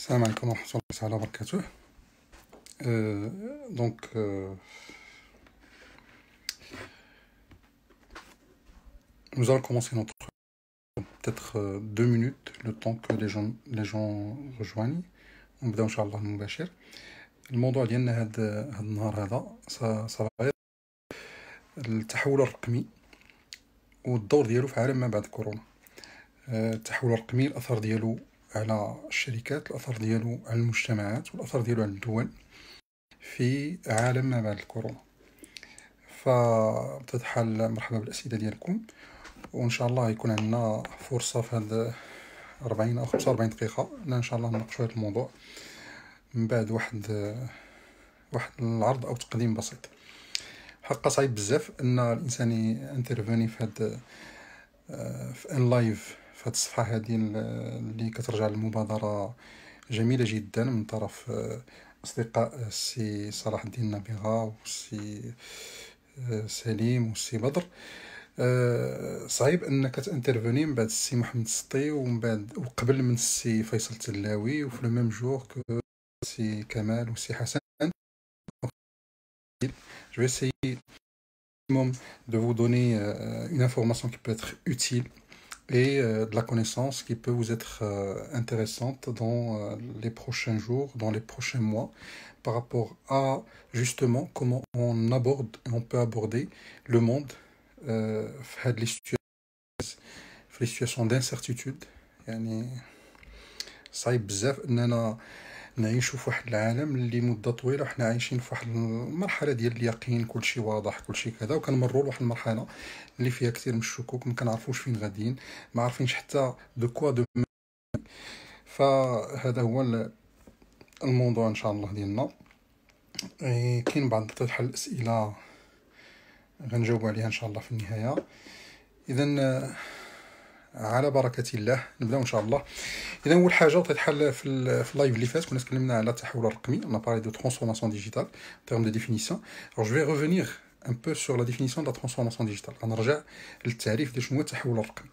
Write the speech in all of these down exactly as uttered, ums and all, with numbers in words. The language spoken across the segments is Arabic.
السلام عليكم ورحمة الله تعالى وبركاته. Euh, donc, euh, nous allons commencer notre peut-être euh, deux minutes, le temps que les gens les gens rejoignent. ونبداو ان شاء الله المباشر. الموضوع ديالنا هاد هاد النهار هذا صافي التحول الرقمي والدور ديالو في عالم ما بعد كورونا. التحول الرقمي، الاثر ديالو على الشركات، الاثر ديالو على المجتمعات، والاثر ديالو على الدول في عالم ما بعد الكورونا. فبتتحل مرحبا بالاسئله ديالكم، وان شاء الله يكون عندنا فرصه في هاد أربعين او خمسة وأربعين دقيقه ان شاء الله نناقشوا هذا الموضوع من بعد واحد واحد العرض او تقديم بسيط. حقا صعيب بزاف ان الانسان انترفوني في هاد في ان لايف في هاد الصفحه هذه اللي كترجع للمبادره جميله جدا من طرف اصدقاء السي صلاح الدين نابغة والسي سليم والسي بدر. صعيب انك تانترفوني من بعد السي محمد السطي ومن بعد وقبل من السي فيصل التلاوي وفي لو ميم جور كو السي كمال والسي حسن. Je vais essayer de vous donner une information qui peut être utile et de la connaissance qui peut vous être intéressante dans les prochains jours, dans les prochains mois, par rapport à justement comment on aborde et on peut aborder le monde في هاد لي سيتوياسيون في لي سيتوياسيون دانسيرتيتود. يعني صعيب بزاف اننا نعيشوا في واحد العالم اللي مده طويله وحنا عايشين في واحد المرحله ديال اليقين، كلشي واضح كلشي كذا، وكنمروا لواحد المرحله اللي فيها كثير من الشكوك، ما كنعرفوش فين غاديين، ما عارفينش حتى دو كوا دو. فهذا هو الموضوع ان شاء الله ديالنا. كاين بعض تحل الاسئله غنجاوب عليها ان شاء الله في النهايه. اذا على بركه الله نبداو ان شاء الله. اذا اول حاجه تتحل في في اللايف اللي فات كنا تكلمنا على التحول الرقمي، on a parlé de transformation digitale en termes de définition. Alors je vais revenir un peu sur la définition de la transformation digitale. غنرجع للتعريف ديال شنو هو التحول الرقمي.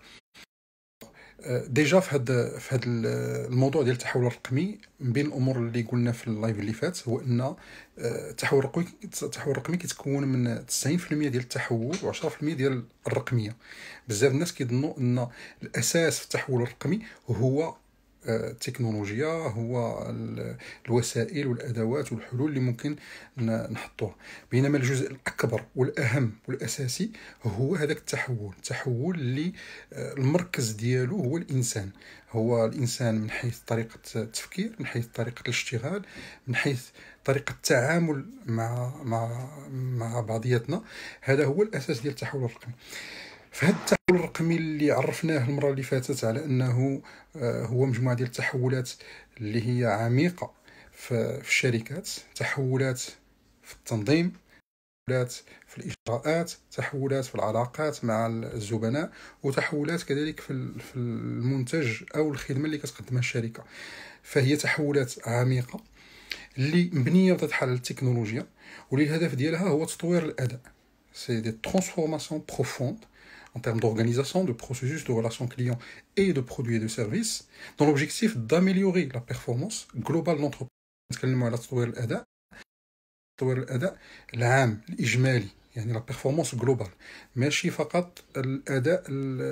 ديجا في هذا في هذا الموضوع ديال التحول الرقمي، من بين الامور اللي قلنا في اللايف اللي فات هو ان التحول الرقمي التحول الرقمي كيتكون من تسعين بالمئة ديال التحول و10% ديال الرقميه. بزاف الناس كيظنوا ان الاساس في التحول الرقمي هو التكنولوجيا، هو الوسائل والادوات والحلول اللي ممكن نحطوها، بينما الجزء الاكبر والاهم والاساسي هو هذاك التحول التحول اللي المركز ديالو هو الانسان. هو الانسان من حيث طريقه التفكير، من حيث طريقه الاشتغال، من حيث طريقه التعامل مع مع مع بعضياتنا. هذا هو الاساس ديال التحول الرقمي. فهاد التحول الرقمي اللي عرفناه المره اللي فاتت على انه هو مجموعه ديال التحولات اللي هي عميقه في الشركات، تحولات في التنظيم، تحولات في الاجراءات، تحولات في العلاقات مع الزبناء، وتحولات كذلك في المنتج او الخدمه اللي كتقدمها الشركه. فهي تحولات عميقه اللي مبنيه وتتحل على التكنولوجيا، واللي الهدف ديالها هو تطوير الاداء. سي دي ترانسفورماسيون بروفوند en termes d'organisation, de processus, de relations clients et de produits et de services, dans l'objectif d'améliorer la performance globale de l'entreprise. نتكلموا على تطوير الاداء تطوير الاداء العام الاجمالي، يعني لا بيرفورمانس جلوبال، ماشي فقط الاداء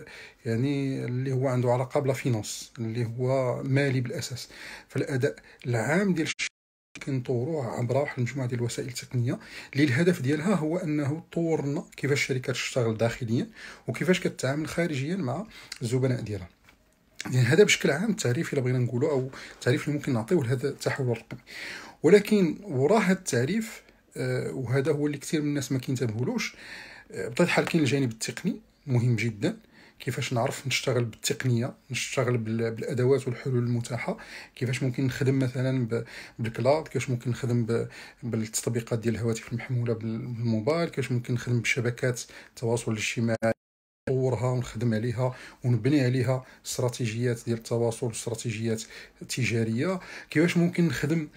يعني اللي هو عنده علاقه بلا فينانس اللي هو مالي بالاساس. فالاداء العام ديال كنطوروه عبر واحد المجموعه ديال الوسائل التقنيه اللي الهدف ديالها هو انه تطور لنا كيفاش الشركات تشتغل داخليا وكيفاش كتعامل خارجيا مع الزبناء ديالها. يعني هذا بشكل عام التعريف اللي بغينا نقوله او التعريف اللي ممكن نعطيه لهذا التحول الرقمي. ولكن وراء هذا التعريف آه وهذا هو اللي كثير من الناس ما كينتبهولوش، آه بطبيعه الحال كاين الجانب التقني مهم جدا، كيفاش نعرف نشتغل بالتقنيه، نشتغل بالادوات والحلول المتاحه، كيفاش ممكن نخدم مثلا بالكلاود، كيفاش ممكن نخدم بالتطبيقات ديال الهواتف المحموله بالموبايل، كيفاش ممكن نخدم بشبكات التواصل الاجتماعي، نطورها ونخدم عليها ونبني عليها استراتيجيات ديال التواصل واستراتيجيات تجاريه، كيفاش ممكن نخدم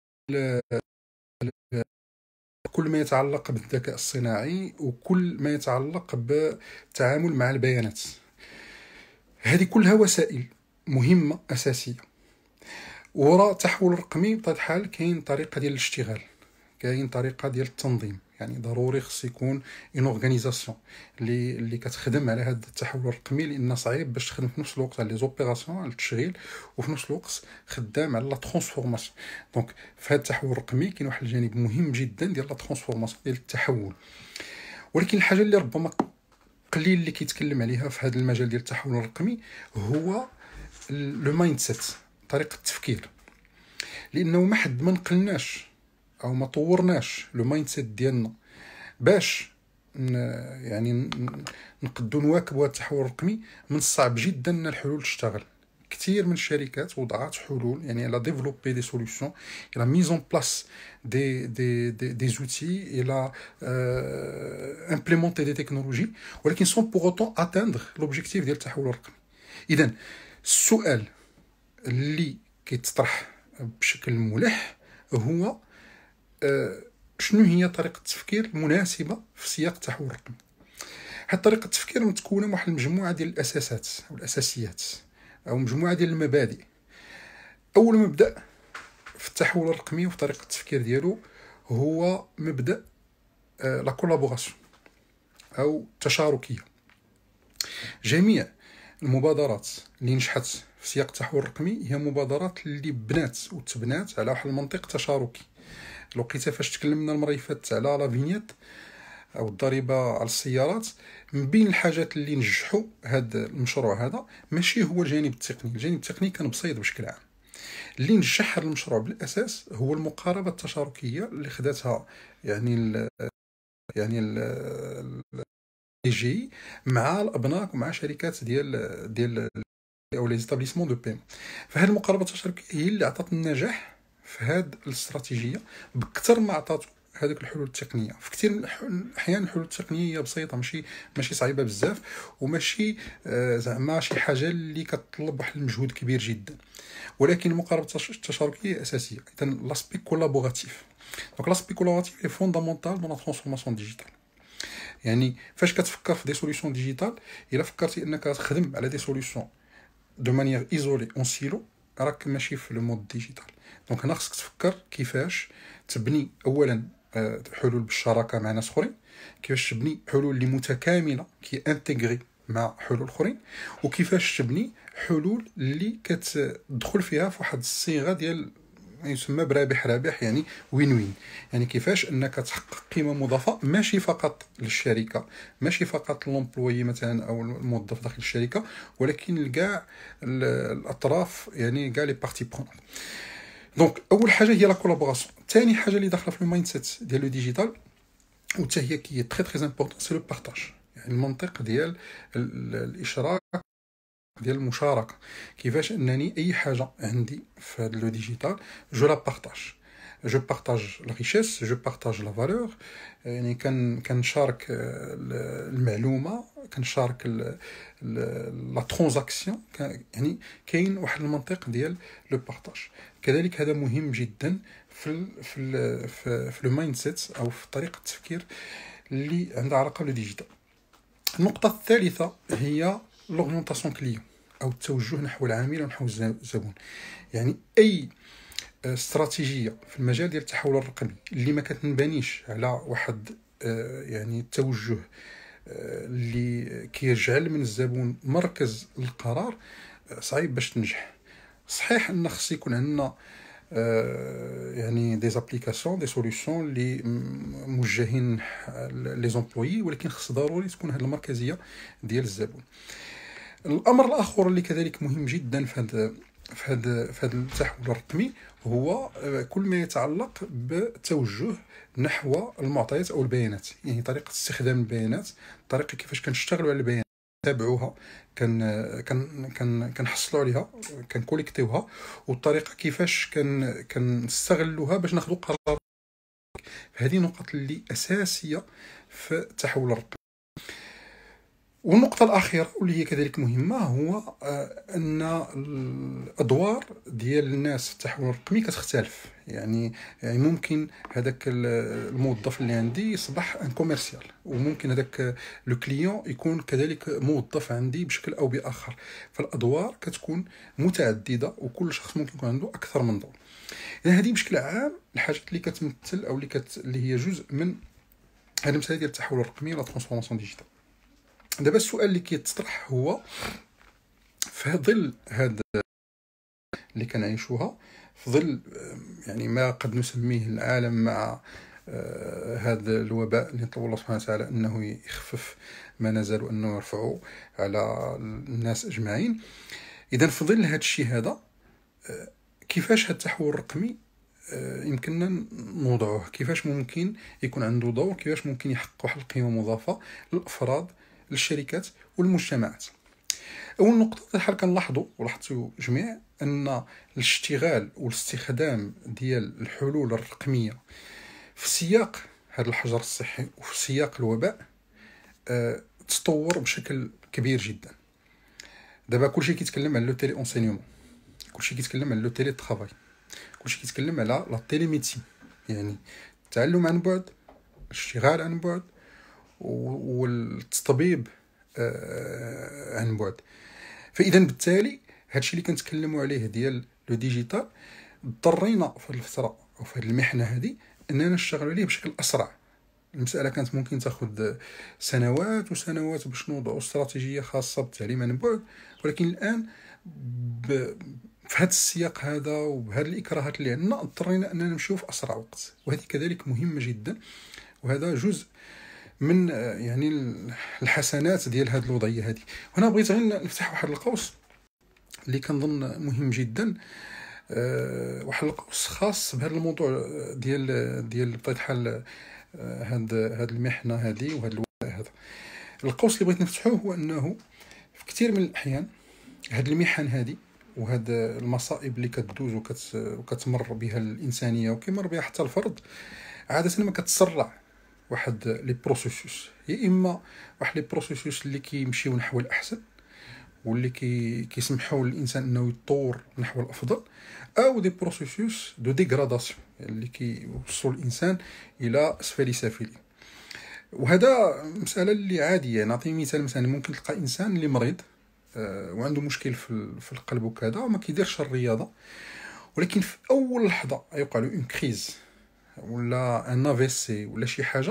كل ما يتعلق بالذكاء الصناعي وكل ما يتعلق بالتعامل مع البيانات. هذه كلها وسائل مهمة أساسية، وراء التحول الرقمي بطبيعه الحال كاين طريقه ديال الاشتغال، كاين طريقه ديال التنظيم. يعني ضروري خص يكون اون اورغانيزاسيون اللي اللي كتخدم على هذا التحول الرقمي، لان صعيب باش تخدم في نفس الوقت على لي زوبيراسيون على التشغيل وفي نفس الوقت خدام على لا ترانسفورماسيون. دونك في هذا التحول الرقمي كاين واحد الجانب مهم جدا ديال لا ترانسفورماسيون ديال التحول. ولكن الحاجه اللي ربما قليل اللي كيتكلم عليها في هذا المجال ديال التحول الرقمي هو لو مايند سيت، طريقه التفكير. لانه ما حد ما نقلناش او ما طورناش لو مايند سيت ديالنا باش يعني نقدو نواكبوا هذا التحول الرقمي، من الصعب جدا ان الحلول تشتغل. كثير من الشركات وضعت حلول، يعني elle a développé des solutions, elle a mis en place des des des, des outils, elle a euh, implémenté des technologies, ولكن sans pour autant atteindre l'objectif ديال التحول الرقمي. اذا السؤال اللي كيتطرح بشكل ملح هو أه شنو هي طريقه التفكير المناسبه في سياق التحول الرقمي. هاد طريقه التفكير متكونه من واحد المجموعه ديال الاساسات او الاساسيات او مجموعه ديال المبادئ. اول مبدا في التحول الرقمي وفي طريقه التفكير ديالو هو مبدا أه لا كولابوراسيون او التشاركيه. جميع المبادرات اللي نجحت في سياق التحول الرقمي هي مبادرات اللي بنات وتبنات على واحد المنطق تشاركي. لقيت فاش تكلمنا المره اللي فاتت على لا فينيت او الضريبه على السيارات، من بين الحاجات اللي نجحوا هذا المشروع هذا ماشي هو الجانب التقني، الجانب التقني كان بسيط بشكل عام. اللي نجح هذا المشروع بالاساس هو المقاربه التشاركيه اللي خداتها يعني ال يعني ال جي مع الابناك ومع شركات ديال ديال او لي زيتابليسمون دو بيم. فهاد المقاربه التشاركيه هي اللي عطات النجاح في هاد الاستراتيجيه بكثر ما عطاتو هذوك الحلول التقنيه. في كثير من الاحيان الحلول التقنيه هي بسيطه، ماشي ماشي صعيبه بزاف، وماشي آه زعما شي حاجه اللي كتطلب واحد المجهود كبير جدا، ولكن المقاربه التشاركيه اساسيه. اذا لاسبي كولابوراتيف، دونك لاسبي كولابوراتيف هي فوندامونتال دون لا ترانسفورماسيون ديجيتال. يعني فاش كتفكر في دي سوليوشن ديجيتال، الا فكرتي انك تخدم على دي سوليوشن دو مانيير ايزولي اون سيلو، راك ماشي في لو مود ديجيتال. دونك هنا خصك تفكر كيفاش تبني اولا حلول بالشراكه مع ناس اخرين، كيفاش تبني حلول اللي متكامله كي انتغري مع حلول اخرين، وكيفاش تبني حلول اللي كتدخل فيها في واحد الصيغه ديال يسمى برابح رابح، يعني وين وين. يعني كيفاش انك تحقق قيمه مضافه ماشي فقط للشركه، ماشي فقط لومبلوي مثلا او الموظف داخل الشركه، ولكن لكاع الاطراف، يعني كاع لي بارتي برونون. دونك اول حاجه هي لا كولابوراسيون. ثاني حاجه اللي داخله في المايند سيت ديال لو ديجيتال وحتى هي كي تري تري امبورطون سي لو بارطاج، يعني المنطق ديال الاشراك ديال المشاركه. كيفاش انني اي حاجه عندي في هذا لو ديجيتال جو لا بارطاج، جو بارطاج لا ريشيس، جو بارطاج لا فالور. يعني كان كنشارك المعلومه، كنشارك لا ترانزاكسيون، يعني كاين واحد المنطق ديال لو بارطاج. كذلك هذا مهم جدا في ال في ال في, في لو مايند سيت او في طريقه التفكير اللي عندها علاقه بالديجيتال. النقطه الثالثه هي لورينتاسيون كليون او التوجه نحو العميل ونحو الزبون. يعني اي استراتيجيه في المجال ديال التحول الرقمي اللي ما كتنبنيش على واحد يعني التوجه اللي كيجعل من الزبون مركز القرار، صعيب باش تنجح. صحيح ان خص يكون عندنا يعني دي زابليكاسيون دي سوليوشن اللي موجهين لي زومبلويي، ولكن خص ضروري تكون هذه المركزيه ديال الزبون. الامر الاخر اللي كذلك مهم جدا في هذا في هذا في هذا التحول الرقمي هو كل ما يتعلق بالتوجه نحو المعطيات او البيانات. يعني طريقه استخدام البيانات، طريقه كيفاش كنشتغلوا على البيانات، نتابعوها، كان كان كان كنحصلوا عليها، كنكوليكتيوها، والطريقه كيفاش كان كنستغلوها باش ناخذوا قرار. هذه نقط اللي اساسيه في التحول الرقمي. والنقطة الأخيرة واللي هي كذلك مهمة هو أن الأدوار ديال الناس في التحول الرقمي كتختلف. يعني يعني ممكن هذاك الموظف اللي عندي يصبح ان كوميرسيال، وممكن هذاك لو كليون يكون كذلك موظف عندي بشكل او باخر. فالادوار كتكون متعدده، وكل شخص ممكن يكون عنده اكثر من دور. اذا هذه بشكل عام الحاجات اللي كتمثل او اللي كت اللي هي جزء من هذه المساله ديال التحول الرقمي ولا ترانسفورماسيون ديجيتال. دابا السؤال اللي كيتطرح هو في ظل هذا اللي كنعيشوها، في ظل يعني ما قد نسميه العالم مع هذا الوباء اللي طلب الله سبحانه وتعالى انه يخفف ما نزال وانه يرفعه على الناس اجمعين. اذا في ظل هذا الشيء هذا كيفاش هذا التحول الرقمي يمكننا نوضعه؟ كيفاش ممكن يكون عنده دور؟ كيفاش ممكن يحقق واحد القيمه مضافه للافراد، للشركات والمجتمعات؟ اول نقطه الحال كنلاحظوا ولاحظتوا جميع ان الاشتغال والاستخدام ديال الحلول الرقميه في سياق هذا الحجر الصحي وفي سياق الوباء أه تطور بشكل كبير جدا. دابا كلشي كيتكلم على لو تيلي اونسينيومون، كلشي كيتكلم على لو تيلي ترافاي، كلشي كيتكلم على لا تيلي ميديسين، يعني التعلم عن بعد، الاشتغال عن بعد، والتطبيب أه عن بعد. فاذا بالتالي هادشي اللي كنتكلموا عليه ديال لو ديجيتال اضطرينا في الفتره او في المحنه هذه اننا نشتغلوا عليه بشكل اسرع. المساله كانت ممكن تاخذ سنوات وسنوات باش نوضعوا استراتيجيه خاصه بالتعليم عن بعد، ولكن الان ب... في هذا السياق هذا وبهذه الاكراهات اللي عندنا اضطرينا اننا نمشيو في اسرع وقت، وهذه كذلك مهمه جدا. وهذا جزء من يعني الحسنات ديال هذه الوضعيه هذه. هنا بغيت غير نفتح واحد القوس اللي كنظن مهم جدا، أه واحد القوس خاص بهذا الموضوع ديال ديال بطبيعه الحال هاد هاد المحنه هذه وهذا الوباء هذا. القوس اللي بغيت نفتحوه هو انه في كثير من الاحيان هاد المحن هذه وهاد المصائب اللي كتدوز وكت وكتمر بها الانسانيه وكيمر بها حتى الفرد، عاده ما كتسرع واحد لي بروسيسوس، يا اما واحد لي بروسيسوس اللي كيمشيو نحو الاحسن واللي كي كيسمحوا للانسان انه يتطور نحو الافضل، او دي بروسيسوس دو ديغراداسيون اللي كيوصلوا الانسان الى اسفل سافلين. وهذا مساله اللي عاديه. نعطي مثال، مثلا ممكن تلقى انسان اللي مريض آه وعنده مشكل في في القلب وكذا وما كيديرش الرياضه، ولكن في اول لحظه يوقع له اون كريز ولا ان افيسي ولا شي حاجه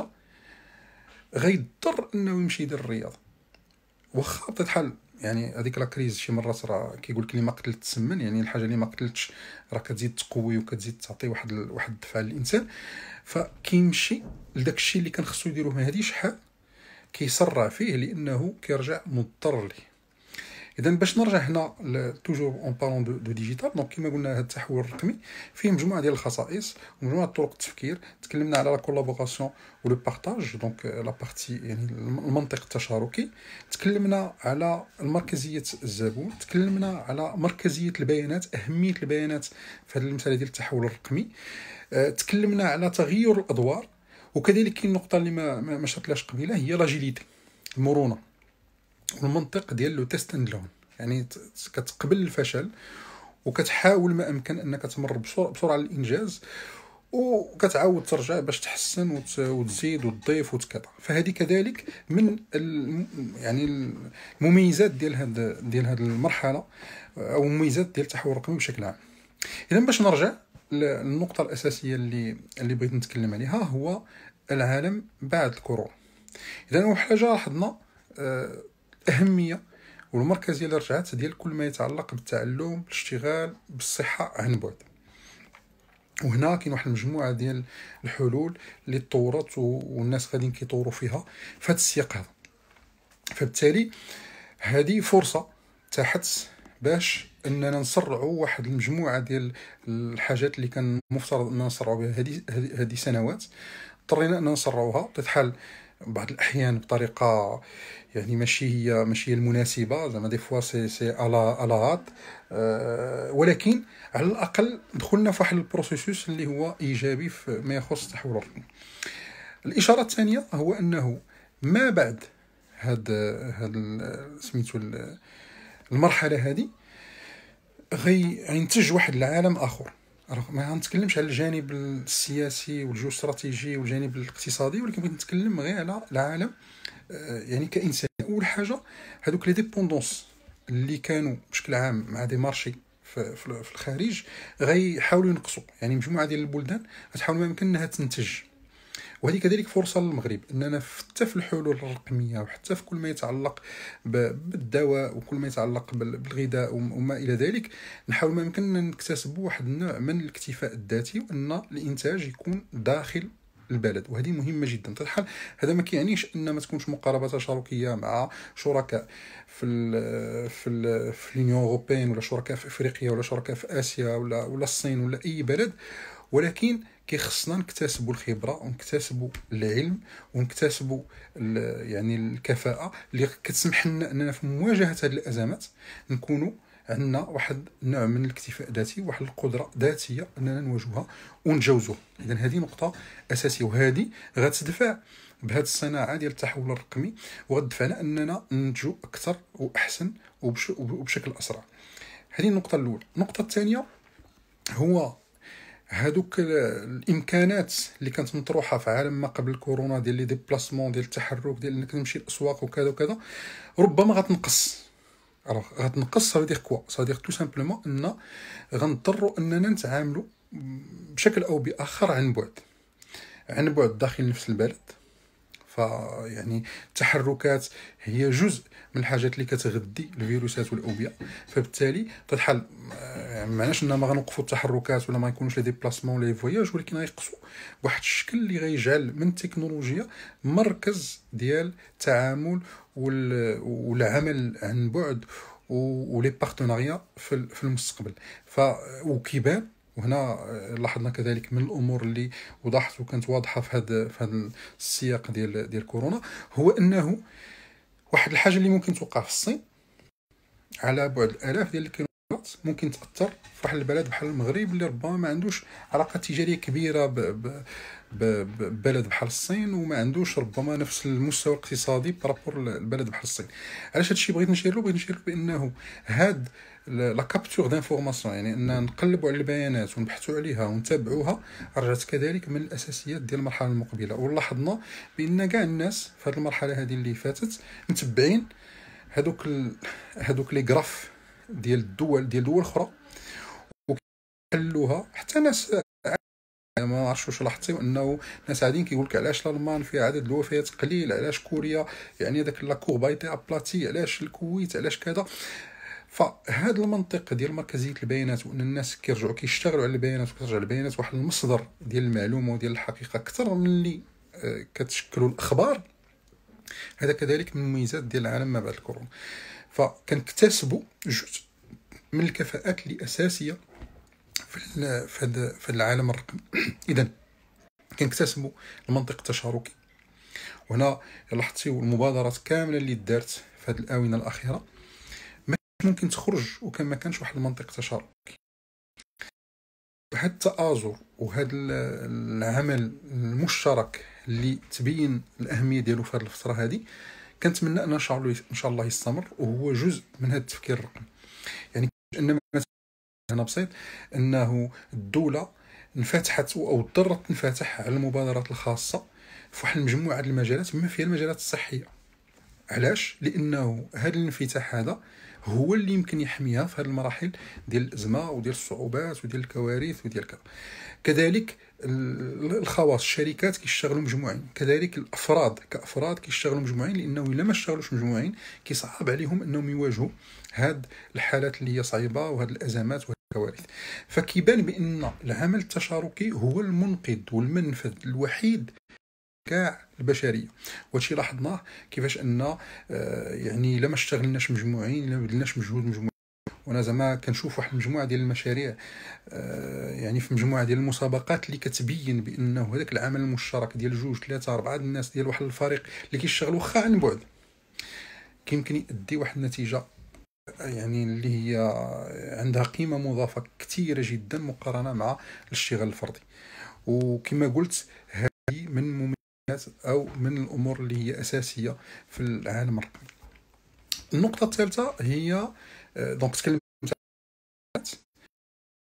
غيضطر انه يمشي يدير الرياضه. واخا بطبيعه الحال يعني هذيك لا كريز شي مرات راه كيقول لك اللي ما قتلت تسمن، يعني الحاجه اللي ما قتلتش راه كتزيد تقوي وكتزيد تعطي واحد ال... واحد الدفع للانسان. فكيمشي لداك الشيء اللي كان خصو يديروه ما هذه شحال كيسرع فيه لانه كيرجع مضطر ليه. اذا باش نرجع هنا توجور اون بارون دو, دو ديجيتال، دونك كما قلنا هذا التحول الرقمي فيه مجموعه ديال الخصائص ومجموعه طرق التفكير. تكلمنا على لا كولابوراسيون ولو بارطاج، دونك لا بارتي يعني المنطق التشاركي. تكلمنا على مركزيه الزبون، تكلمنا على مركزيه البيانات، اهميه البيانات في هذه المساله ديال التحول الرقمي. أه تكلمنا على تغير الادوار، وكذلك كاين نقطه اللي ما ما شرتلاش قبيله هي لاجيليتي، المرونه والمنطق ديال لو تيست اند لون، يعني كتقبل الفشل وكتحاول ما امكن انك تمر بسرعه بسرعه للانجاز، وكتعاود ترجع باش تحسن وتزيد وتضيف وتكذا. فهذه كذلك من يعني المميزات ديال هذا ديال هذه المرحله او مميزات ديال التحول الرقمي بشكل عام. اذا باش نرجع للنقطه الاساسيه اللي اللي بغيت نتكلم عليها هو العالم بعد الكورونا. اذا اول حاجه لاحظنا الاهميه والمركزيه اللي رجعت ديال كل ما يتعلق بالتعلم، بالاشتغال، بالصحه عن بعد. وهنا كاين واحد المجموعه ديال الحلول اللي تطورت والناس غاديين كيطوروا فيها في هذا السياق هذا. فبالتالي هذه فرصه تحت باش اننا نسرعوا واحد المجموعه ديال الحاجات اللي كان مفترض اننا نسرعوا بها هذه هذه سنوات، اضطرينا اننا نسرعوها بحال بعض الاحيان بطريقه يعني ماشي هي ماشي هي المناسبه، زعما دي فوا سي سي على على أه ولكن على الاقل دخلنا في واحد البروسيسوس اللي هو ايجابي في ما يخص التحول الرقمي. الاشاره الثانيه هو انه ما بعد هاد هاد سميتو المرحله هذه غينتج واحد العالم اخر، راه ما غنتكلمش على الجانب السياسي والجيوستراتيجي والجانب الاقتصادي، ولكن بغيت نتكلم غير على العالم آه، يعني كانسان. اول حاجه هذوك لي ديبوندونس اللي كانوا بشكل عام مع دي مارشي في في في الخارج غيحاولوا ينقصوا. يعني مجموعه ديال البلدان غتحاول ما يمكن انها تنتج، وهذه كذلك فرصه للمغرب اننا حتى في الحلول الرقميه وحتى في كل ما يتعلق ب- بالدواء وكل ما يتعلق بال- بالغذاء وم- وما الى ذلك نحاول ما يمكن أن نكتسبوا واحد النوع من الاكتفاء الذاتي، وان الانتاج يكون داخل البلد. وهذه مهمه جدا. طيب الحال هذا ما كيعنيش ان ما تكونش مقاربه تشاركيه مع شركاء في ال في ال في اليونيون اوروبيين، ولا شركاء في افريقيا، ولا شركاء في اسيا، ولا ولا الصين، ولا اي بلد، ولكن كيخصنا نكتسبوا الخبره ونكتسبوا العلم ونكتسبوا ال- يعني الكفاءه اللي كتسمح لنا اننا في مواجهه هذه الازمات نكونوا عندنا واحد النوع من الاكتفاء الذاتي، واحد القدره ذاتيه اننا نواجهها ونتجاوزوها. اذا هذه نقطه اساسيه، وهذه غتدفع بهذه الصناعه ديال التحول الرقمي، وغتدفعنا اننا ننتجوا اكثر واحسن وبش- وبشكل اسرع. هذه النقطه الاولى. النقطه الثانيه هو هادوك ال- الامكانات اللي كانت مطروحه في عالم ما قبل الكورونا ديال لي ديبلاسمون، ديال التحرك، ديال انك تمشي للاسواق وكذا وكذا، ربما غتنقص. الوغ غتنقص سا دير كوا سا دير تو سامبلومون ان غنضطروا اننا نتعاملوا بشكل او باخر عن بعد، عن بعد داخل نفس البلد. فيعني التحركات هي جزء من الحاجات اللي كتغذي الفيروسات والاوبئه، فبالتالي تتحل. معناش ان ما غنوقفوا التحركات ولا ما يكونوش لي ديبلاسمون ولا لي فواياج، ولكن غيقصوا بواحد الشكل اللي غيجعل من التكنولوجيا مركز ديال التعامل وال- والعمل عن بعد ولي بارتناريا في ال- في المستقبل. ف وكيبان، وهنا لاحظنا كذلك من الامور اللي وضحت وكانت واضحه في هذا في هذا السياق ديال ديال كورونا، هو انه واحد الحاجه اللي ممكن توقع في الصين على بعد الالاف ديال الكيلومترات ممكن تاثر في واحد البلد بحال المغرب اللي ربما ما عندوش علاقه تجاريه كبيره ب ب ب- ببلد بحال الصين، وما عندوش ربما نفس المستوى الاقتصادي بارابور للبلد بحال الصين. علاش هادشي بغيت نشير له؟ بغيت نشير له بانه هاد لا كابتور دانفورماسيون، يعني ان نقلبوا على البيانات ونبحثوا عليها ونتابعوها، رجعت كذلك من الاساسيات ديال المرحله المقبله. ولاحظنا بان كاع الناس في هذه المرحله هذه اللي فاتت متبعين هذوك ال... هذوك لي غراف ديال الدول ديال دول اخرى وحلوها. حتى ناس ما عرفتش واش لاحظتوا انه ناس عادين كيقول لك علاش الالمان فيها عدد الوفيات قليل، علاش كوريا يعني هذاك لا كوربايتي ابلاتي، علاش الكويت، علاش كذا. فهذا المنطق ديال مركزيه البيانات، وان الناس كيرجعوا كيشتغلوا على البيانات وكترجع البيانات واحد المصدر ديال المعلومه وديال الحقيقه اكثر من اللي آه، كتشكلوا الاخبار، هذا كذلك من المميزات ديال العالم ما بعد الكورونا. فكنكتسبوا جزء من الكفاءات اللي اساسيه في ال- في هذا في العالم الرقمي. اذا كنكتسبوا المنطق التشاركي، وهنا لاحظتوا المبادرات كامله اللي دارت في هذه الاونه الاخيره ما كانش ممكن تخرج وكان ما كانش واحد المنطق تشاركي. هذا التآزر وهذا ال- العمل المشترك اللي تبين الاهميه ديالو في هذه الفتره هذه، كنتمنى ان شاء الله ان شاء الله يستمر، وهو جزء من هذا التفكير الرقمي. يعني ان مثلا هنا بسيط انه الدوله انفتحت او اضطرت تنفتح على المبادرات الخاصه في واحد المجموعه ديال المجالات بما فيها المجالات الصحيه. علاش؟ لانه هذا الانفتاح هذا هو اللي يمكن يحميها في هذه المراحل ديال الازمه وديال الصعوبات وديال الكوارث وديال كذا. كذلك ال- الخواص، الشركات كيشتغلوا مجموعين، كذلك الافراد كافراد كيشتغلوا مجموعين، لانه الا ما اشتغلوش مجموعين كيصعب عليهم انهم يواجهوا هاد الحالات اللي هي صعيبه وهاد الازمات وهاد الكوارث. فكيبان بان العمل التشاركي هو المنقذ والمنفذ الوحيد كاع البشريه. وهادشي لاحظناه كيفاش ان آه، يعني الا ما اشتغلناش مجموعين، الا ما بذلناش مجهود مجموعي. وانا زعما كنشوف واحد المجموعه ديال المشاريع آه، يعني في مجموعه ديال المسابقات اللي كتبين بانه هذاك العمل المشترك ديال جوج ثلاثه اربعه الناس ديال واحد الفريق اللي كيشتغلوا واخا عن بعد كيمكن يؤدي واحد النتيجه يعني اللي هي عندها قيمه مضافه كثيره جدا مقارنه مع الاشتغال الفردي. وكما قلت هذه من مميزات او من الامور اللي هي اساسيه في العالم الرقمي. النقطه الثالثه هي آه، دونك تكلمت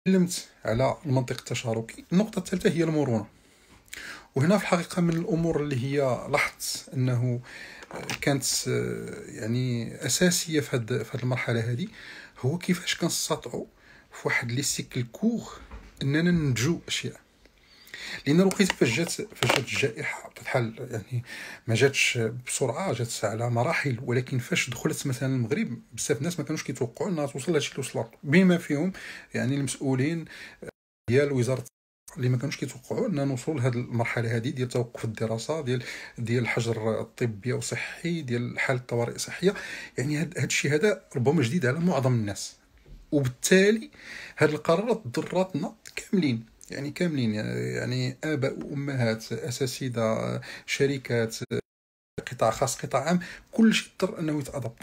تكلمت على المنطق التشاركي. النقطه الثالثه هي المرونه، وهنا في الحقيقه من الامور اللي هي لاحظت انه كانت يعني اساسيه في هذه في هذه المرحله هذه، هو كيفاش كنستطيعوا في واحد لي سيكل كور اننا ننتجوا اشياء. لان الوقيته فاش جات فاش جات الجائحه بحال يعني ما جاتش بسرعه، جات على مراحل، ولكن فاش دخلت مثلا المغرب بزاف الناس ما كانوش كيتوقعوا انها توصل لهادشي اللي وصلت، بما فيهم يعني المسؤولين ديال وزاره اللي ما كانوش كيتوقعوا اننا نوصلوا لهذه المرحله هذه ديال توقف الدراسه، ديال ديال الحجر الطبي وصحي، ديال حاله الطوارئ الصحيه. يعني هذا الشيء هذا ربما جديد على معظم الناس، وبالتالي هذه القرارات ضراتنا كاملين، يعني كاملين، يعني اباء وامهات، اساتذه، شركات، قطاع خاص، قطاع عام، كل شيء اضطر انه يتادبط.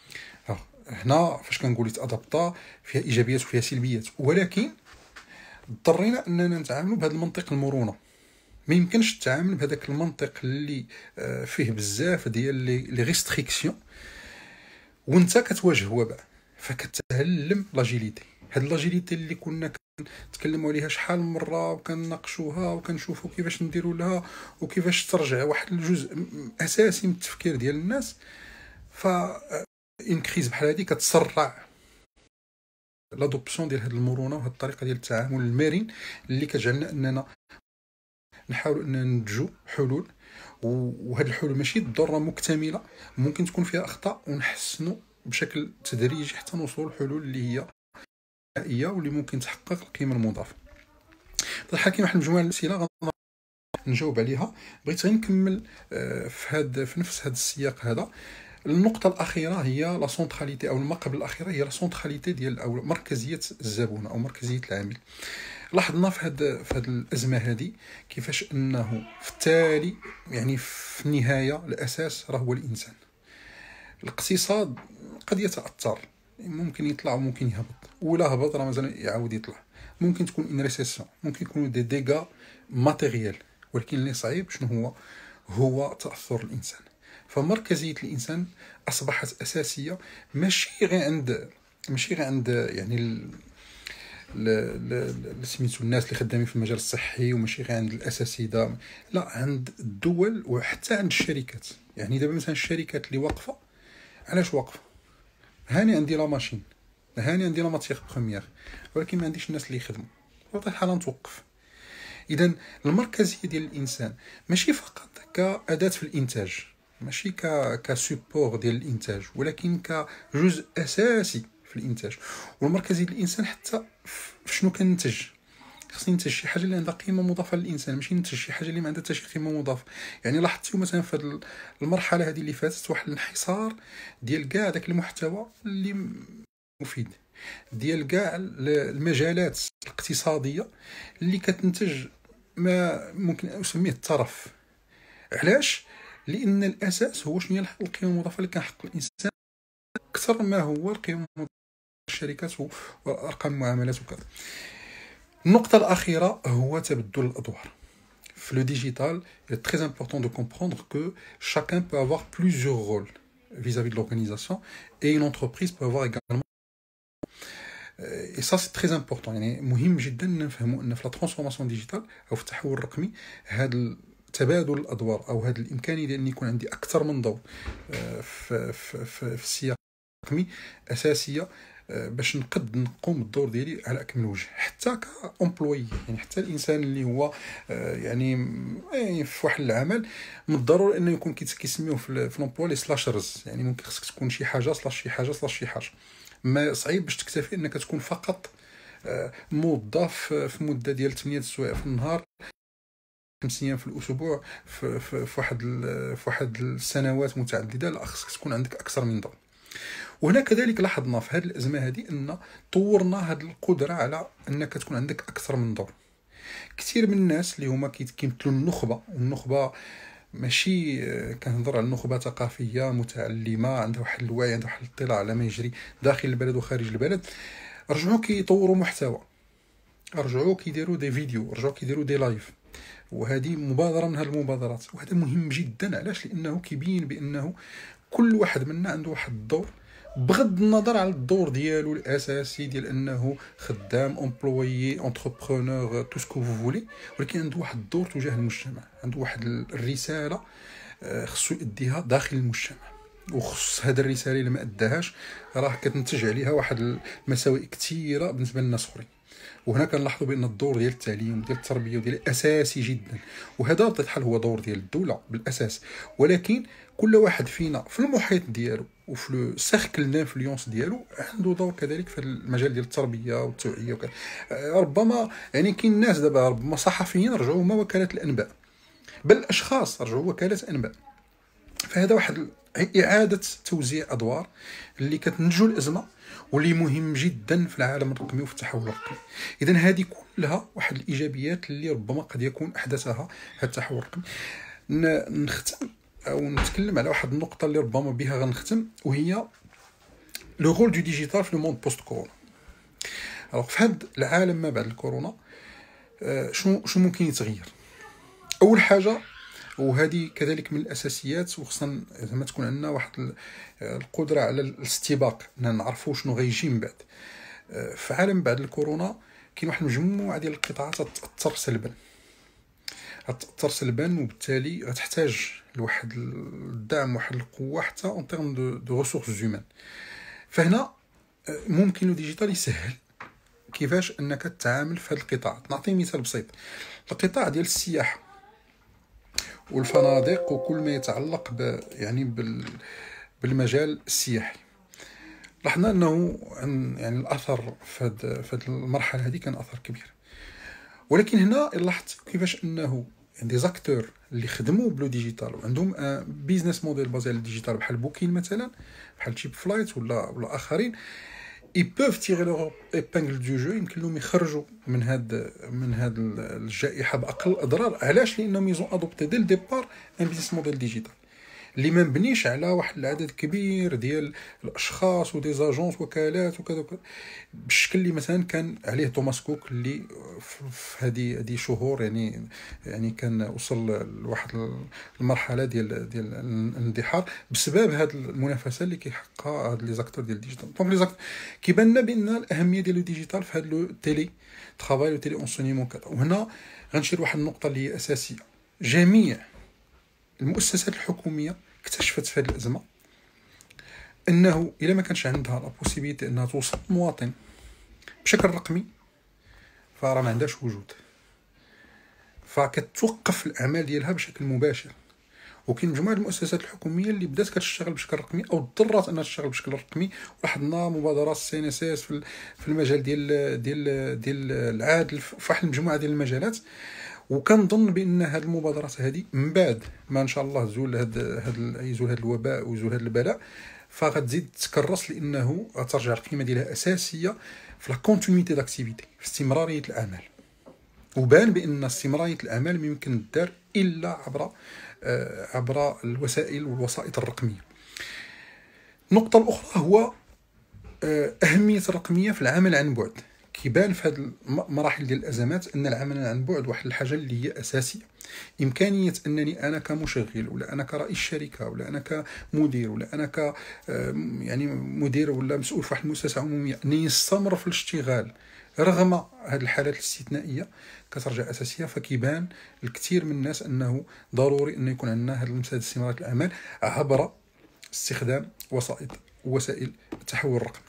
هنا فاش كنقول يتادبط فيها ايجابيات وفيها سلبيات، ولكن اضطرينا اننا نتعاملوا بهذا المنطق المرونه. ما يمكنش تتعامل بهذاك المنطق اللي فيه بزاف ديال لي ريستريكسيون وانت كتواجه وباء، فكتعلم لاجيليتي. هاد لاجيليتي اللي كنا كنتكلموا عليها شحال من مره وكنناقشوها وكنشوفوا كيفاش نديروا لها وكيفاش ترجع واحد الجزء اساسي من التفكير ديال الناس، ف ان كريز بحال هذه كتسرع لادوبسيون ديال هاد المرونه وهاد الطريقه ديال التعامل المرن اللي كتجعلنا اننا نحاولوا اننا ننتجوا حلول. وهاد الحلول ماشي بالضروره مكتمله، ممكن تكون فيها اخطاء ونحسنوا بشكل تدريجي حتى نوصلوا للحلول اللي هي نهائيه واللي ممكن تحقق القيمه المضافه. الحكيم واحد مجموعه الاسئله نجاوب عليها. بغيت غير نكمل في هذا في نفس هذا السياق هذا. النقطه الاخيره هي لا سونتراليتي، او ما قبل الاخيره هي لا سونتراليتي ديال او مركزيه الزبون او مركزيه العامل. لاحظنا في هذا في هذه الازمه هذه كيفاش انه في التالي يعني في النهايه الاساس راه هو الانسان. الاقتصاد قد يتاثر، ممكن يطلع وممكن يهبط، ولا هبط راه مازال يعاود يطلع، ممكن تكون ان ريسيسيون، ممكن يكونوا دي ديغا ماتيريال، ولكن اللي صعيب شنو هو هو تاثر الانسان. فمركزيه الانسان اصبحت اساسيه، ماشي غير عند ماشي غير عند يعني سميتو الناس اللي خدامين في المجال الصحي، وماشي غير عند الاساتذه، لا، عند الدول وحتى عند الشركات. يعني دابا مثلا الشركات اللي واقفه، علاش واقفه؟ هاني عندي لا ماشين، هاني عندي لا ماتيغ بروميير، ولكن ما عنديش الناس اللي يخدموا، بطبيعه الحال نتوقف. اذا المركزيه ديال الانسان ماشي فقط كاداه في الانتاج، ماشي ك كسوبور ديال الانتاج، ولكن كجزء اساسي في الانتاج. والمركزيه ديال الانسان حتى في شنو كننتج، خصني ننتج شي حاجه اللي عندها قيمه مضافه للانسان، ماشي ننتج شي حاجه اللي ما عندها حتى شي قيمه مضافه. يعني لاحظتوا مثلا في هذه المرحله هذه اللي فاتت واحد الانحصار ديال كاع داك المحتوى اللي مفيد، ديال كاع المجالات الاقتصاديه اللي كتنتج ما ممكن اسميه الترف. علاش؟ لان الاساس هو شنو هي القيمه المضافه اللي كنحقق الانسان اكثر ما هو القيمه المضافه الشركات وارقام المعاملات وكذا. النقطه الاخيره هو تبدل الادوار. في لو ديجيتال il est très important de comprendre que chacun peut avoir plusieurs rôles vis-à-vis de l'organisation et une entreprise peut avoir également et ça c'est très important. يعني مهم جدا نفهموا ان في لا ترانسفورماسيون ديجيتال او في التحول الرقمي هذا تبادل الادوار او هذه الامكانيه ديال ان يكون عندي اكثر من دور في في في, في السياق الرقمي اساسيه باش نقد نقوم بالدور ديالي على اكمل وجه، حتى كامبلوي. يعني حتى الانسان اللي هو يعني في واحد العمل من الضروري انه يكون كيسميوه في لومبلوا لي سلاشرز، يعني ممكن خصك تكون شي حاجه سلاش شي حاجه سلاش شي حاجه. ما صعيب باش تكتفي انك تكون فقط موظف في مده ديال ثمانية سوايع في النهار، خمس ايام في الاسبوع، في, في, في واحد في واحد السنوات متعدده. لا، خصك تكون عندك اكثر من دور. وهنا كذلك لاحظنا في هذه الازمه هذه ان طورنا هذه القدره على انك تكون عندك اكثر من دور. كثير من الناس اللي هما كيمثلوا النخبه، والنخبه ماشي كنهضر على النخبه ثقافيه متعلمه عندها واحد الوعي، عندها واحد الاطلاع على ما يجري داخل البلد وخارج البلد، رجعوا كيطوروا محتوى، رجعوا كيديروا دي فيديو، رجعوا كيديروا دي لايف. وهذه مبادره من هذه المبادرات، وهذا مهم جدا. علاش؟ لانه كيبين بانه كل واحد منا عنده واحد الدور بغض النظر على الدور ديالو الاساسي ديال انه خدام امبلويي انتربرونور تو سكو فو فولي، ولكن عنده واحد الدور تجاه المجتمع، عنده واحد الرساله خصو يديها داخل المجتمع، وخص هذه الرساله الا ما اداهاش راه كتنتج عليها واحد المساوئ كثيره بالنسبه للناس اخرين. وهنا كنلاحظوا بان الدور ديال التعليم ديال التربيه وديال اساسي جدا، وهذا بطبيعه الحال هو دور ديال الدوله بالاساس، ولكن كل واحد فينا في المحيط ديالو وفي لو سيركل دانفلونس ديالو عنده دور كذلك في المجال ديال التربيه والتوعيه وكذا. ربما يعني كاين ناس دابا ربما صحفيين رجعوا هما وكاله الانباء، بل الاشخاص رجعوا وكاله انباء. فهذا واحد اعاده توزيع ادوار اللي كتنتجوا الازمه واللي مهم جدا في العالم الرقمي وفي التحول الرقمي. اذا هذه كلها واحد الايجابيات اللي ربما قد يكون احدثها هذا التحول الرقمي. نختم او نتكلم على واحد النقطه اللي ربما بها غنختم، وهي لو رول دو ديجيتال في لو موند بوست كورونا. الوغ في هذا العالم ما بعد الكورونا شنو شنو ممكن يتغير؟ اول حاجه، وهذه كذلك من الاساسيات، وخصنا زعما تكون عندنا واحد القدره على الاستباق، ان نعرفوا شنو غيجي من بعد. في عالم بعد الكورونا كاين واحد المجموعه ديال القطاعات تاثر سلبا غتاثر سلبا وبالتالي غتحتاج لواحد الدعم، واحد القوه حتى اون تيرم دو دو ريسورس هيومان. فهنا ممكن الديجيتال يسهل كيفاش انك تتعامل في هذه القطاعات. نعطي مثال بسيط، القطاع ديال السياحه والفنادق وكل ما يتعلق ب يعني بال بالمجال السياحي، لاحظنا انه يعني الاثر في هذه المرحله هذه كان اثر كبير. ولكن هنا لاحظت كيفاش انه عندي زاكتور اللي خدموا بلو ديجيتال وعندهم بيزنس موديل بازي على الديجيتال بحال بوكين مثلا، بحال تشيب فلايت ولا ولا اخرين، ils peuvent tirer leur épingle du jeu. يمكن لهم يخرجوا من هاد من هاد الجائحه باقل اضرار. علاش؟ لانهم يزون ادوبتي ديال ديبار ان بيزنس موديل ديجيتال اللي ما مبنيش على واحد العدد كبير ديال الاشخاص ودي زاجونس وكالات وكذا وكذا، بالشكل اللي مثلا كان عليه توماس كوك اللي في هذه هذه شهور يعني يعني كان وصل لواحد المرحله ديال ديال الاندحار بسبب هذه المنافسه اللي كيحققها هاد لي زاكتور ديال الديجيتال. دونك لي زاكتور كيبان لنا بان الاهميه ديال الديجيتال في هذا لو تيلي ترافاي لو تيلي اونسونيمون كذا. وهنا غنشير واحد النقطه اللي هي اساسيه، جميع المؤسسات الحكوميه اكتشفت في هذه الازمه انه الا ما كانش عندها لا بوسيبيتي انها توصل المواطن بشكل رقمي فراه ما عندهاش وجود، فكتوقف الاعمال ديالها بشكل مباشر. وكاين مجموعه المؤسسات الحكوميه اللي بدات كتشتغل بشكل رقمي او اضطرت انها تشتغل بشكل رقمي. لاحظنا مبادرات سي ان اس اس في المجال ديال ديال ديال العدل في واحد المجموعه ديال المجالات. وكنظن بان هذه المبادرات هذه من بعد ما ان شاء الله زول هذا هذا يزول هذا الوباء ويزول هذا البلاء فغتزيد تكرس، لانه غترجع القيمه ديالها اساسيه في لا كونتينيتي داكتيفيتي، في استمراريه الاعمال. وبان بان استمراريه الاعمال ما يمكن تدار الا عبر آه عبر الوسائل والوسائط الرقميه. النقطه الاخرى هو آه اهميه الرقميه في العمل عن بعد. كيبان في هذه المراحل ديال الازمات ان العمل عن بعد واحد الحاجه اللي هي اساسيه. امكانيه انني انا كمشغل ولا انا كرئيس شركه ولا انا كمدير ولا انا ك يعني مدير ولا مسؤول في واحد المؤسسه عموميه اني نستمر في الاشتغال رغم هذه الحالات الاستثنائيه كترجع اساسيه. فكيبان الكثير من الناس انه ضروري انه يكون عندنا هذا المساعد استمرار الاعمال عبر استخدام وسائط وسائل التحول الرقمي.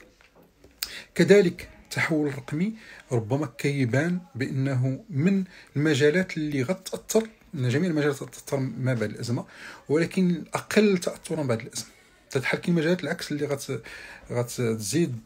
كذلك التحول الرقمي ربما كيبان بانه من المجالات اللي غتاثر، ان جميع المجالات غتاثر ما بعد الازمه، ولكن اقل تاثرا بعد الازمه. بحال كاين مجالات العكس اللي غت غتزيد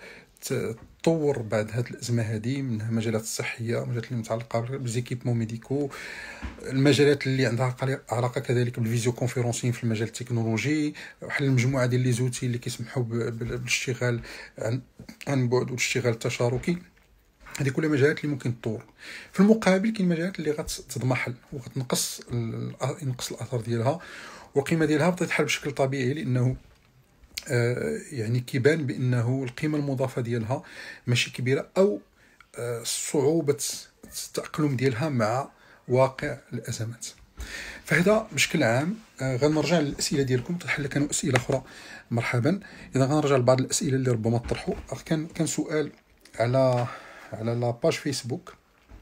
تطور بعد هذه الازمه هذه، منها المجالات الصحيه، مجالات اللي متعلقه بالزيكيبمون ميديكو، المجالات اللي عندها علاقه كذلك بالفيديو كونفيرونسين في المجال التكنولوجي، واحد المجموعه ديال لي زوتي اللي كيسمحوا بالاشتغال عن عن بعد والاشتغال التشاركي. هذه كلها مجالات اللي ممكن تطور. في المقابل كاين مجالات اللي غتضمحل وغتنقص ينقص الاثر ديالها والقيمه ديالها بطبيعه الحال بشكل طبيعي، لانه آه يعني كيبان بانه القيمه المضافه ديالها ماشي كبيره، او آه صعوبه التاقلم ديالها مع واقع الازمات. فهذا بشكل عام. آه غنرجع للاسئله ديالكم، تحل كانوا اسئله اخرى مرحبا. اذا غنرجع لبعض الاسئله اللي ربما طرحوا. كان كان سؤال على على لا باج فيسبوك.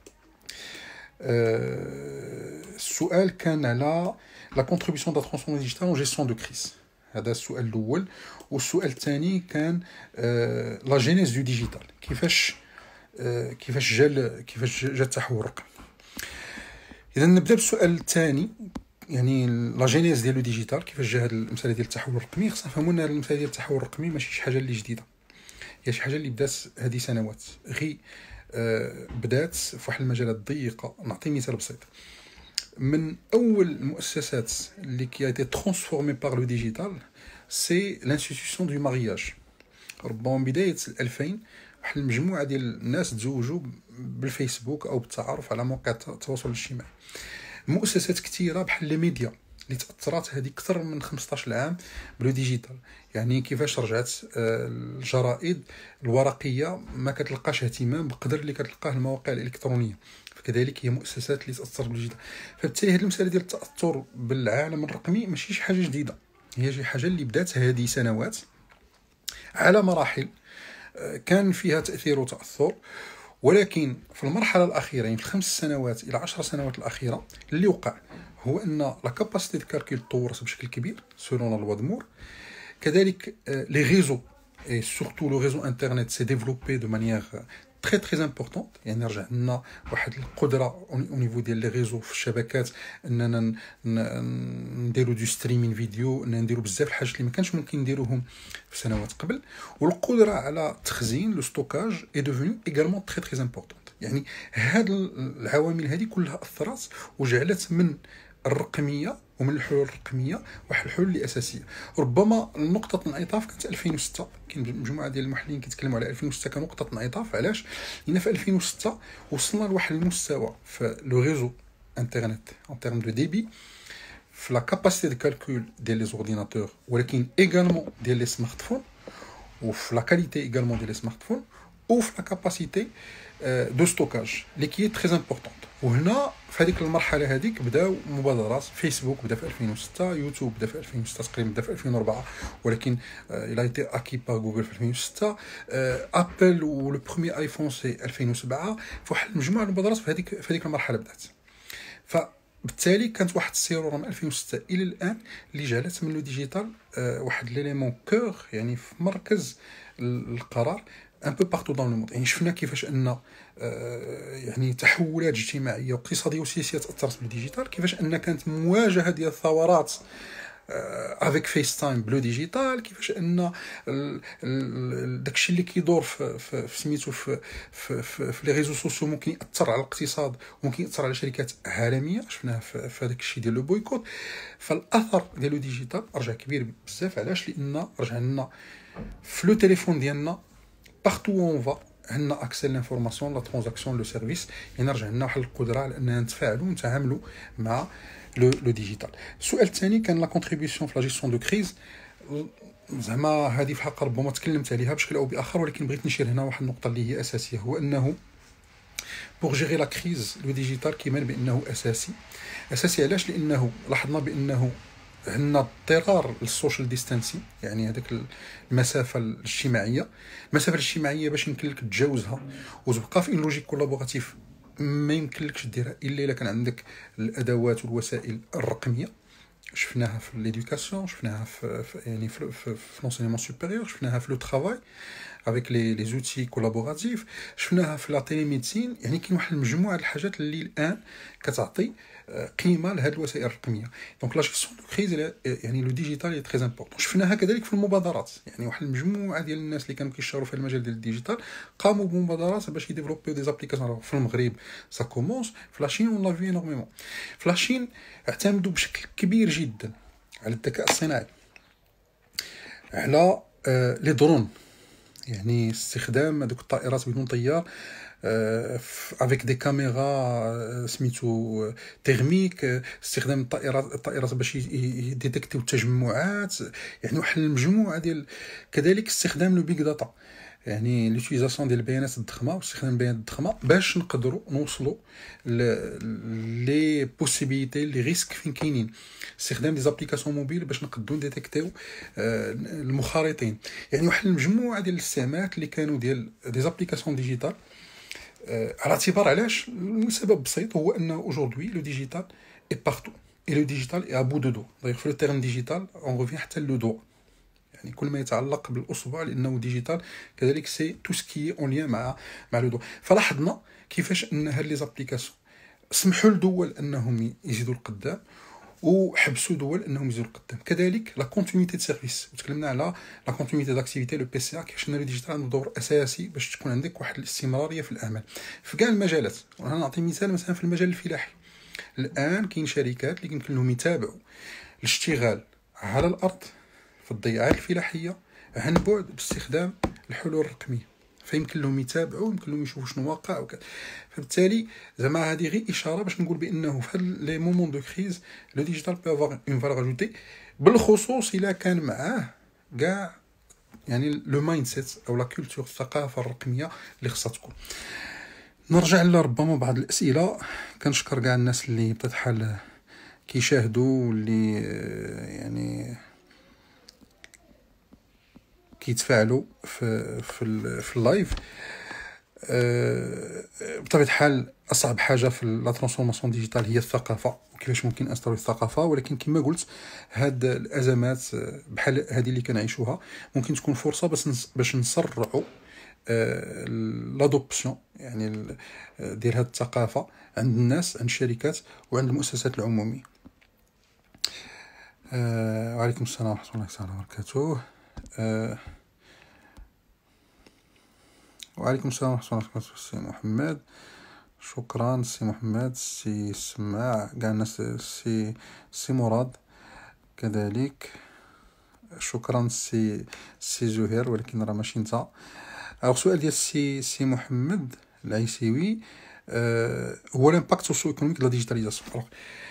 آه السؤال كان على لا كونتريبيسيون دا ترانسفورماسيون ديجيتال اون جيستيون دو كريز. هذا السؤال الاول. والسؤال الثاني كان آه لا جينيز دو ديجيتال، كيفاش آه كيفاش جا كيفاش جا التحول الرقمي. اذا نبدا بالسؤال الثاني، يعني لا جينيز ديال لو ديجيتال، كيفاش جا هذه المساله ديال التحول الرقمي. خصنا نفهموا ان المساله ديال التحول الرقمي ماشي شي حاجه اللي جديده، هي شي حاجه اللي بدات هذه سنوات، غير آه بدات في واحد المجالات ضيقه. نعطي مثال بسيط. من اول المؤسسات اللي كي ايتي ترانسفورمي بار لو ديجيتال سي لانستيتيوشن دو مارياج. ربما بدايه الألفين واحد المجموعه ديال الناس تزوجوا بالفيسبوك او بالتعارف على مواقع التواصل الاجتماعي. مؤسسات كثيره بحال لي ميديا اللي تاثرات هذه اكثر من خمسطاش عام بلو ديجيتال. يعني كيفاش رجعت الجرائد الورقيه ما كتلقاش اهتمام بقدر اللي كتلقاه المواقع الالكترونيه، فكذلك هي مؤسسات اللي تاثر بالديجيتال. فبالتالي هذه المساله ديال التاثر بالعالم الرقمي ماشي شي حاجه جديده، هي شي حاجه اللي بدات هذه سنوات على مراحل كان فيها تاثير وتاثر. ولكن في المرحله الاخيره، يعني في الخمس سنوات الى عشر سنوات الاخيره، اللي وقع هو ان لا كاباسيتي دو كالكول تطورت بشكل كبير سولون لا لوا دو مور. كذلك لي ريزو اي سورتو لو ريزو انترنت سي ديفلوبي دو مانيير تري تري امبورطونت. يعني رجع لنا واحد القدره او نيفو ديال لي ريزو في الشبكات اننا نديرو دو ستريمين فيديو، نديرو بزاف الحاجات اللي ما كانش ممكن نديروهم في سنوات قبل. والقدره على التخزين لو ستوكاج اي ديفوني ايغالمون تري تري امبورطونت. يعني هاد العوامل هذه كلها اثرت وجعلت من الرقميه ومن الحلول الرقميه واحد الحلول اللي اساسيه. ربما نقطه انعطاف كانت ألفين وستة. كاين مجموعه ديال المحللين كيتكلموا على ألفين وستة كنقطه انعطاف. علاش؟ لان في ألفين وستة وصلنا لواحد المستوى في لو ريزو انترنت ان تيرم دو ديبي، في لا كاباسيتي دو كالكول ديال لي زورديناتور، ولكن ايغالمون ديال لي سمارت فون، وفي لا كاليتي ايغالمون ديال لي سمارت فون، وفي لا كاباسيتي دو ستوكاج اللي كي تري امبورطونط. وهنا في هذيك المرحله هذيك بداو مبادرات. فيسبوك بدا في ألفين وستة، يوتيوب بدا في ألفين وستة تقريبا، بدا في ألفين وأربعة، ولكن الى ايتي اكي بار جوجل في ألفين وستة. ابل ولو بروميير ايفون سي ألفين وسبعة. فواحد المجموعه المبادرات في هذيك في هذيك المرحله بدات. فبالتالي كانت واحد السيروره من ألفين وستة الى الان اللي جعلت من لو ديجيتال واحد ليليمون كور، يعني في مركز القرار ان بو بارتو دون لو موند. يعني شفنا كيفاش ان يعني تحولات اجتماعيه واقتصاديه وسياسيه تاثرت بالديجيتال، كيفاش ان كانت مواجهه ديال الثورات افيك فيس تايم بلو ديجيتال، كيفاش ان داكشي اللي كيدور في في سميتو في في في, في لي ريزو سوسيو ممكن ياثر على الاقتصاد وممكن ياثر على شركات عالميه. شفناها في هذاك الشيء ديال لو بويكوت. فالاثر ديال لو ديجيتال رجع كبير بزاف. علاش؟ لان رجع لنا في لو تليفون ديالنا بارتو اون فا عندنا اكسي لانفورماسيون لا ترانزاكسيون لو سيرفيس. يعني رجع لنا واحد القدره على اننا نتفاعلوا ونتعاملوا مع لو لو ديجيتال. السؤال الثاني كان لا كونتريبيسيون في لا جيستيون دو كريز. زعما هذه في الحق ربما تكلمت عليها بشكل او باخر، ولكن بغيت نشير هنا واحد النقطه اللي هي اساسيه، هو انه بور جيري لا كريز لو ديجيتال كيبان بانه اساسي. اساسي علاش؟ لانه لاحظنا بانه عندنا اضطرار للسوشيال ديستانسين، يعني هذاك المسافه الاجتماعيه. المسافه الاجتماعيه باش يمكن لك تجاوزها وتبقى في ان لوجيك كولابوراتيف ما يمكن لكش ديرها الا الا كان عندك الادوات والوسائل الرقميه. شفناها في ليدوكاسيون، شفناها في, في يعني في في لونسينمون سوبيريور، شفناها في لو ترافاي افيك لي لي زوتي كولابوراتيف، شفناها في لا تيليميديسين. يعني كاين واحد المجموعه د الحاجات اللي الان كتعطي قيمه لهذه الوسائل الرقميه. دونك لا جيستيون دو كريز يعني لو ديجيتال اي تري امبورطون. شفناها كذلك في المبادرات، يعني واحد المجموعه ديال الناس اللي كانوا كيشتغلوا في المجال ديال الديجيتال قاموا بمبادرات باش يديفلوبيو دي زابليكاسيون. في المغرب سا كومونس، في لاشين اون لا في انورميمون. في لاشين اعتمدوا بشكل كبير جدا على الذكاء الصناعي، على لي درون، يعني استخدام هذوك الطائرات بدون طيار افيك دي كاميرا سميتو تيرميك، استخدام الطائرات الطائرات باش يديتكتيو التجمعات. يعني واحد المجموعه ديال كذلك استخدام لو بيج داتا. يعني لوتيليزاسيون ديال البيانات الضخمه واستخدام البيانات الضخمه باش نقدروا نوصلوا لي بوسيبيليتي لي ريسك فين كاينين. استخدام دي زابليكاسيون موبيل باش نقدروا نديتيكتيو المخالطين. يعني واحد المجموعه ديال الاستعمالات اللي كانوا ديال دي زابليكاسيون ديجيتال على اعتبار علاش. لسبب بسيط هو انه اوجوردي لو ديجيتال اي بارتو اي لو ديجيتال اي ا بو دو دو. دايوغ في لو تيرم ديجيتال اون ريفي حتى لو دو، يعني كل ما يتعلق بالاصبع لانه ديجيتال كذلك سي تو سكي اون ليان مع مع لو دو. فلاحظنا كيفاش ان هاد لي زابليكاسيون سمحوا لدول انهم يزيدوا القدام وحبسوا دول انهم يزيدوا القدام. كذلك لا كونتينيتي دو سيرفيس، وتكلمنا على لا كونتينيتي داكتيفيتي لو بي سي ا، كيفاش ان لو ديجيتال عنده دور اساسي باش تكون عندك واحد الاستمراريه في الاعمال في كاع المجالات. وانا نعطي مثال مثلا في المجال الفلاحي. الان كاين شركات اللي يمكن لهم يتابعوا الاشتغال على الارض في الضيعات الفلاحيه عن بعد باستخدام الحلول الرقميه، فيمكن لهم يتابعوا، يمكن لهم يشوفوا شنو واقع وكذا. فبالتالي زعما هذه غير اشاره باش نقول بانه في هاد لي مومون دو كريز لو ديجيتال بي افوار اون فالور اجوتي، بالخصوص الا كان معاه كاع يعني لو مايند سيت او لا كولتور الثقافه الرقميه اللي خصها تكون. نرجع لربما بعض الاسئله. كنشكر كاع الناس اللي بطبيعه الحال كيشاهدوا واللي يعني كيتفاعلوا في في في اللايف. أه بطبيعه الحال اصعب حاجه في لا ترانسفورماسيون ديجيتال هي الثقافه وكيفاش ممكن انستالو الثقافه، ولكن كما قلت هاد الازمات بحال هذه اللي كنعيشوها ممكن تكون فرصه باش باش نسرعوا أه لادوبسيون يعني ديال هاد الثقافه عند الناس، عند الشركات وعند المؤسسات العموميه. أه وعليكم السلام ورحمه الله تعالى وبركاته. أه وعليكم السلام ورحمه الله وبركاته. سي محمد شكرا. سي محمد، سي سماع كاع الناس، سي سي مراد كذلك شكرا. سي سي زهير ولكن راه ماشي نتا. الوغ سؤال ديال سي سي محمد العيسيوي أه هو الامباكت سوسيو ايكونوميك ديال لا ديجيتاليزاسيون.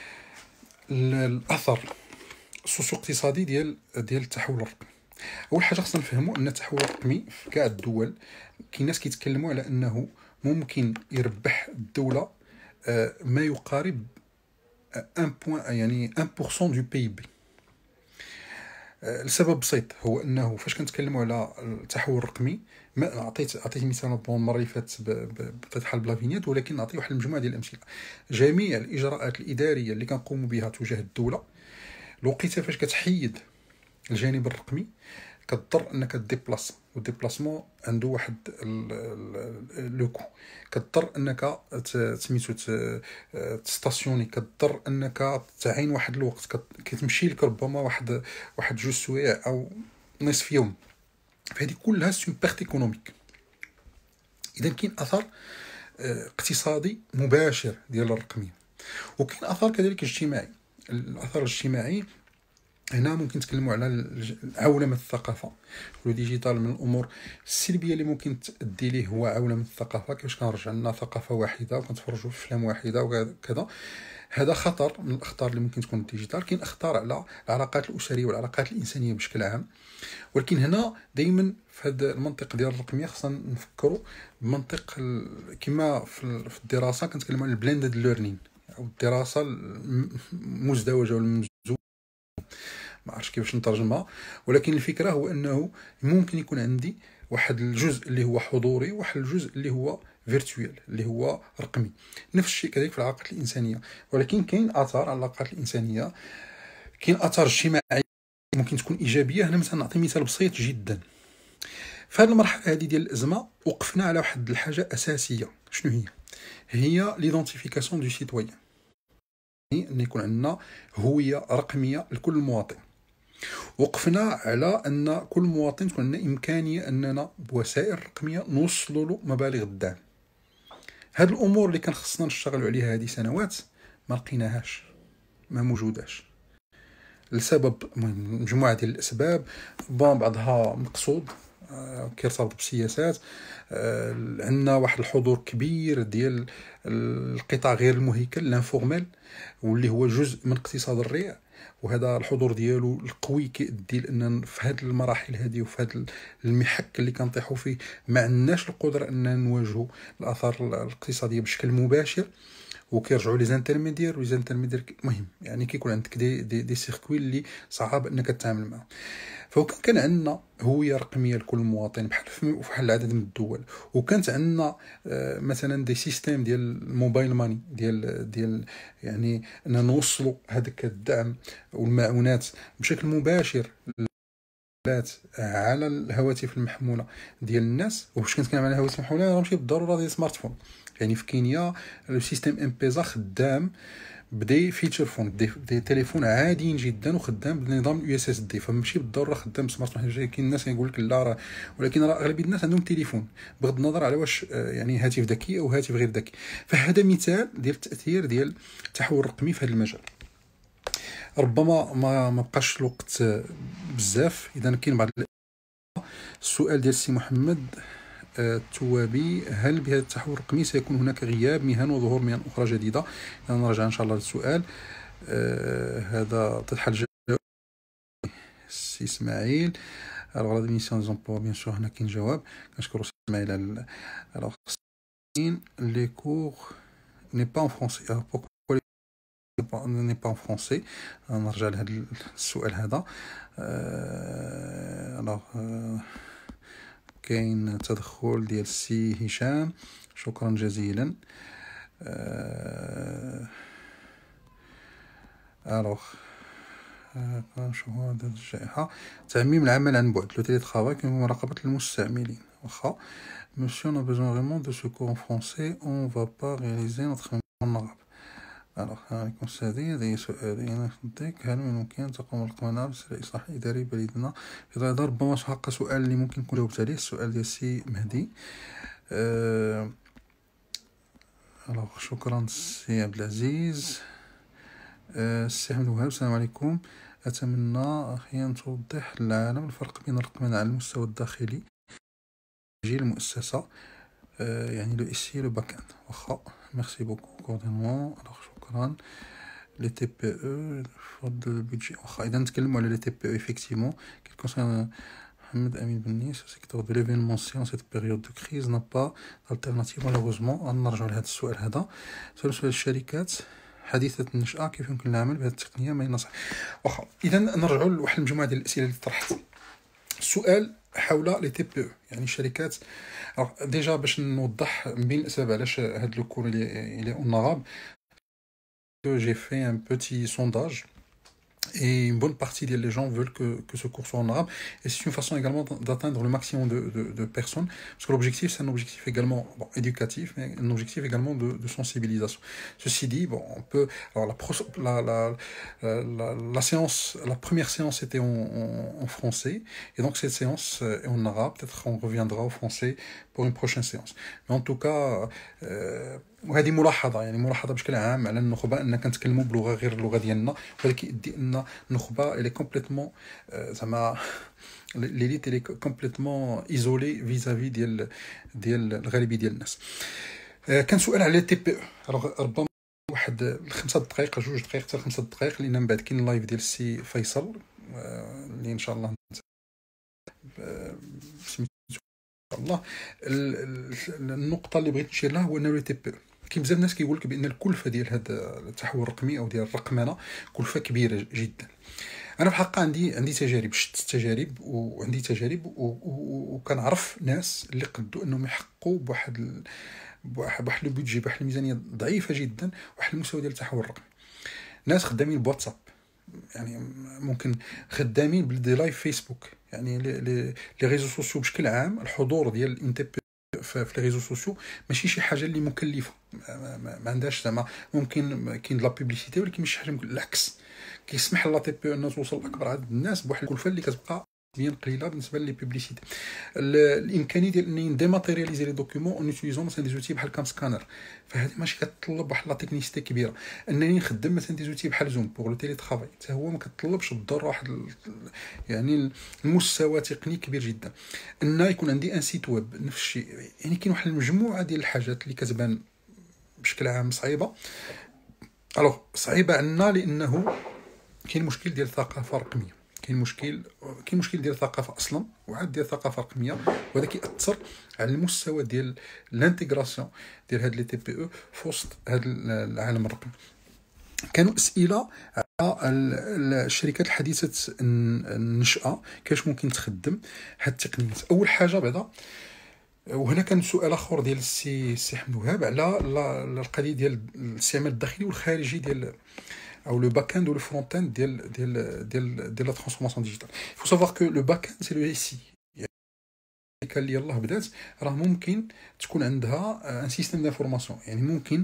الاثر السوسيو اقتصادي ديال ديال التحول الرقمي. اول حاجه خصنا نفهموا ان التحول الرقمي في كاع الدول كاين ناس كيتكلموا على انه ممكن يربح الدوله ما يقارب واحد بوين يعني واحد بالمية دو بي بي. السبب بسيط هو انه فاش كنتكلموا على التحول الرقمي، ما عطيت عطيت مثال بون المره اللي فاتت بطبيعه الحال بلا فينيت، ولكن نعطي واحد المجموعه ديال الامثله. جميع الاجراءات الاداريه اللي كنقوموا بها تجاه الدوله الوقيته فاش كتحيد الجانب الرقمي كتضطر انك ديبلاس، والديبلاسمون عنده واحد لوكو. كتضطر انك سميتو تستاسيوني، كتضطر انك تعين واحد الوقت، كتمشي لك ربما واحد واحد جوج سوايع او نصف يوم. فهذه كلها سون بيرت ايكونوميك. اذا كاين اثر اقتصادي مباشر ديال الرقميه، وكاين اثر كذلك اجتماعي. الاثر الاجتماعي هنا ممكن نتكلموا على عولمه الثقافه. والديجيتال من الامور السلبيه اللي ممكن تؤدي ليه هو عولمه الثقافه، كيفاش كنرجع لنا ثقافه واحده وكنتفرجوا في افلام واحده وكذا. هذا خطر من الاخطار اللي ممكن تكون الديجيتال. كاين اخطار على العلاقات الاسريه والعلاقات الانسانيه بشكل عام، ولكن هنا دائما في هذا المنطق ديال الرقميه خصنا نفكروا بمنطق كما في الدراسه كنتكلموا على البلندد ليرنين او الدراسه المزدوجه والممزوجه، ما عرفتش كيفاش نترجمها، ولكن الفكره هو انه ممكن يكون عندي واحد الجزء اللي هو حضوري وواحد الجزء اللي هو فيرتوال اللي هو رقمي. نفس الشيء كذلك في العلاقات الانسانيه، ولكن كاين اثار على العلاقات الانسانيه، كاين اثار اجتماعيه ممكن تكون ايجابيه. هنا مثلا نعطي مثال بسيط جدا. في هذه المرحله هذه ديال الازمه وقفنا على واحد الحاجه اساسيه. شنو هي؟ هي ليدونتيفيكاسيون دو سيتويان، ان يكون عندنا هويه رقميه لكل مواطن. وقفنا على ان كل مواطن تكون عندنا امكانيه اننا بوسائل رقميه نوصلوا له مبالغ الدعم. هاد الامور اللي كان خصنا نشتغلوا عليها هذه سنوات ما لقيناهاش، ما موجوداش لسبب مجموعه ديال الاسباب. بون بعضها مقصود كيرتبط بسياسات. عندنا واحد الحضور كبير ديال القطاع غير المهيكل لانفورمال واللي هو جزء من اقتصاد الريع. وهذا الحضور ديالو القوي كيؤدي لان في هذه المراحل هذه وفي هذا المحك اللي كنطيحوا فيه ما عندناش القدره اننا نواجهوا الاثار الاقتصاديه بشكل مباشر، وكيرجعوا لي زانترميدير. ولي زانترميدير مهم يعني كيكون عندك دي دي, دي سيركوي اللي صعب انك تتعامل معهم. فوكان كان عندنا هويه رقميه لكل مواطن بحال في بحال العدد من الدول، وكانت عندنا آه مثلا دي سيستيم ديال الموبايل ماني ديال ديال يعني ان نوصلوا هذاك الدعم والمعونات بشكل مباشر على الهواتف المحموله ديال الناس. وفاش كنتكلم على الهواتف المحموله راه ماشي بالضروره ديال سمارت فون، يعني في كينيا السيستم ام بيزا خدام بدي فيتشر فون بدي, بدي تليفون عاديين جدا وخدام بنظام اليو اس اس دي، فماشي بالضروره خدام سمارت فون. كاين الناس كيقول لك لا راه، ولكن راه اغلبيه الناس عندهم تليفون بغض النظر على واش يعني هاتف ذكي او هاتف غير ذكي. فهذا مثال ديال التاثير ديال التحول الرقمي في هذا المجال. ربما ما ما بقاش الوقت بزاف، اذا كاين بعض السؤال ديال السي محمد التوابي: هل بهذا التحول الرقمي سيكون هناك غياب مهن وظهور مهن اخرى جديده؟ نرجع ان شاء الله للسؤال آه هذا تضحى الجواب. السي اسماعيل: الغرض من ميسيون زومبلوا بيان سور، هنا كاين جواب. كنشكروا السي اسماعيل على الوغ لي كور ني با ان فرونسي. ني با ان فرونسي. نرجع لهذا السؤال هذا. الوغ أه كاين تدخل ديال السي هشام، شكرا جزيلا. الوغ شهور الجائحة: تعميم العمل عن بعد لو تيلي ترافاي كمراقبة المستعملين. واخا Monsieur, on a besoin vraiment de ce cours en français, on va pas réaliser notre en arabe. Alors, عليكم السلام. هذا سؤالين خديك: هل من الممكن تقوم القناة بسرعة إصلاح إداري بلدنا؟ إذا ربما حق سؤال اللي ممكن نكون جاوبت عليه، السؤال ديال السي مهدي. أه... alors شكرا سي عبد العزيز. السي أحمد وهاب: السلام عليكم، أتمنى أخيرا توضح للعالم الفرق بين الرقمنة على المستوى الداخلي جيل المؤسسة، أه يعني لو إسي لو باك اند. واخا ميرسي بوكو كوردينمون. شكرا. لي تي بي او فضل البيدجي. واخا اذا نتكلموا على لي تي بي او effectivement كي كونسيرن محمد امين بنيس سيكتور دو ليفينمونسيون سيت بيريود دو كريز نا با التيرناتيف مالوغوزمون. نرجعوا لهذا السؤال هذا. سؤال الشركات حديثة النشأة كيف يمكن العمل بهذه التقنية ما ينصح. واخا اذا نرجعوا لواحد المجموعة ديال الاسئله اللي طرحت. السؤال حول لي تي بي او يعني الشركات. ديجا باش نوضح من بين الاسباب علاش هذا لو كور اللي اون arabe que j'ai fait un petit sondage et une bonne partie des gens veulent que, que ce cours soit en arabe, et c'est une façon également d'atteindre le maximum de, de, de personnes, parce que l'objectif c'est un objectif également bon, éducatif, mais un objectif également de, de sensibilisation. Ceci dit, bon, on peut alors la, la, la, la, la séance, la première séance était en, en, en français, et donc cette séance est en arabe. Peut-être on reviendra au français pour une prochaine séance, mais en tout cas euh, وهذه ملاحظه يعني ملاحظه بشكل عام على النخبه ان كنتكلموا بلغه غير اللغه ديالنا، وهذا كيدي ان النخبه اللي كومبليتمون زعما ليليت اللي كومبليتمون ايزولي فيزافي ديال ديال الغالبيه ديال الناس. كان سؤال على تي بي او، ربما واحد خمسة دقائق جوج دقائق حتى خمسة دقائق، لان من بعد كاين اللايف ديال السي فيصل اللي ان شاء الله الله. النقطه اللي بغيت نشير لها هو ان لو تي بي كاين بزاف الناس كيقول لك بان الكلفه ديال هذا التحول الرقمي او ديال الرقمنه كلفه كبيره جدا. انا في الحقيقه عندي عندي تجارب، شت تجارب وعندي تجارب وكنعرف ناس اللي قدوا انهم يحققوا بواحد بواحد بواحد لو بودجي بواحد الميزانيه ضعيفه جدا واحد المستوى ديال التحول الرقمي. ناس خدامين بواتساب، يعني ممكن خدامين بالدي لايف فيسبوك، يعني لي لي ريزو سوسيو بشكل عام. الحضور ديال الانتي في لي ريزو سوسيو ماشي شي حاجه اللي مكلفه، ما, ما, ما عندهاش زعما ممكن كاين لا بوبليسيتي، ولكن ماشي حاجه العكس كيسمح لا تي بي ان توصل لاكبر عدد الناس بواحد الكلفه اللي كتبقى بيان قليله بالنسبه لي بوبليسيتي. الامكانيه ديال انني نديماتيرياليزي لي دوكيومون اون يوتيليزون مثلا دي زوتي بحال كام سكانر، فهذه ماشي كتطلب واحد لا تكنيسيتي كبيره. انني نخدم مثلا دي زوتي بحال زوم بوغ لو تيلي ترافاي، حتى هو ما كتطلبش بالضروره واحد يعني المستوى تقني كبير جدا. ان يكون عندي ان سيت ويب نفس الشيء، يعني كاين واحد المجموعه ديال الحاجات اللي كتبان بشكل عام صعيبه. الوغ صعيبه عندنا لانه كاين مشكل ديال الثقافه الرقميه، كاين مشكل كاين مشكل ديال الثقافه اصلا، وعاد ديال الثقافه الرقميه، وهذا كيأثر على المستوى ديال الانتغراسيون ديال هاد لي تي بي او في وسط هاد العالم الرقمي. كانوا اسئله على الشركات الحديثه النشأه كيفاش ممكن تخدم هاد التقنيات. اول حاجه بعدا، وهنا كان سؤال اخر ديال السي السي حمد وهاب على القضيه ديال الاستعمال الداخلي والخارجي ديال او لو باك اند و لو فرونت اند ديال ديال ديال ديال لا ترانسفورماسيون ديجيتال. فو سافوار كو لو باك اند سي لو سي الشركه اللي يلاه بدات راه ممكن تكون عندها ان سيستيم دانفورماسيون، يعني ممكن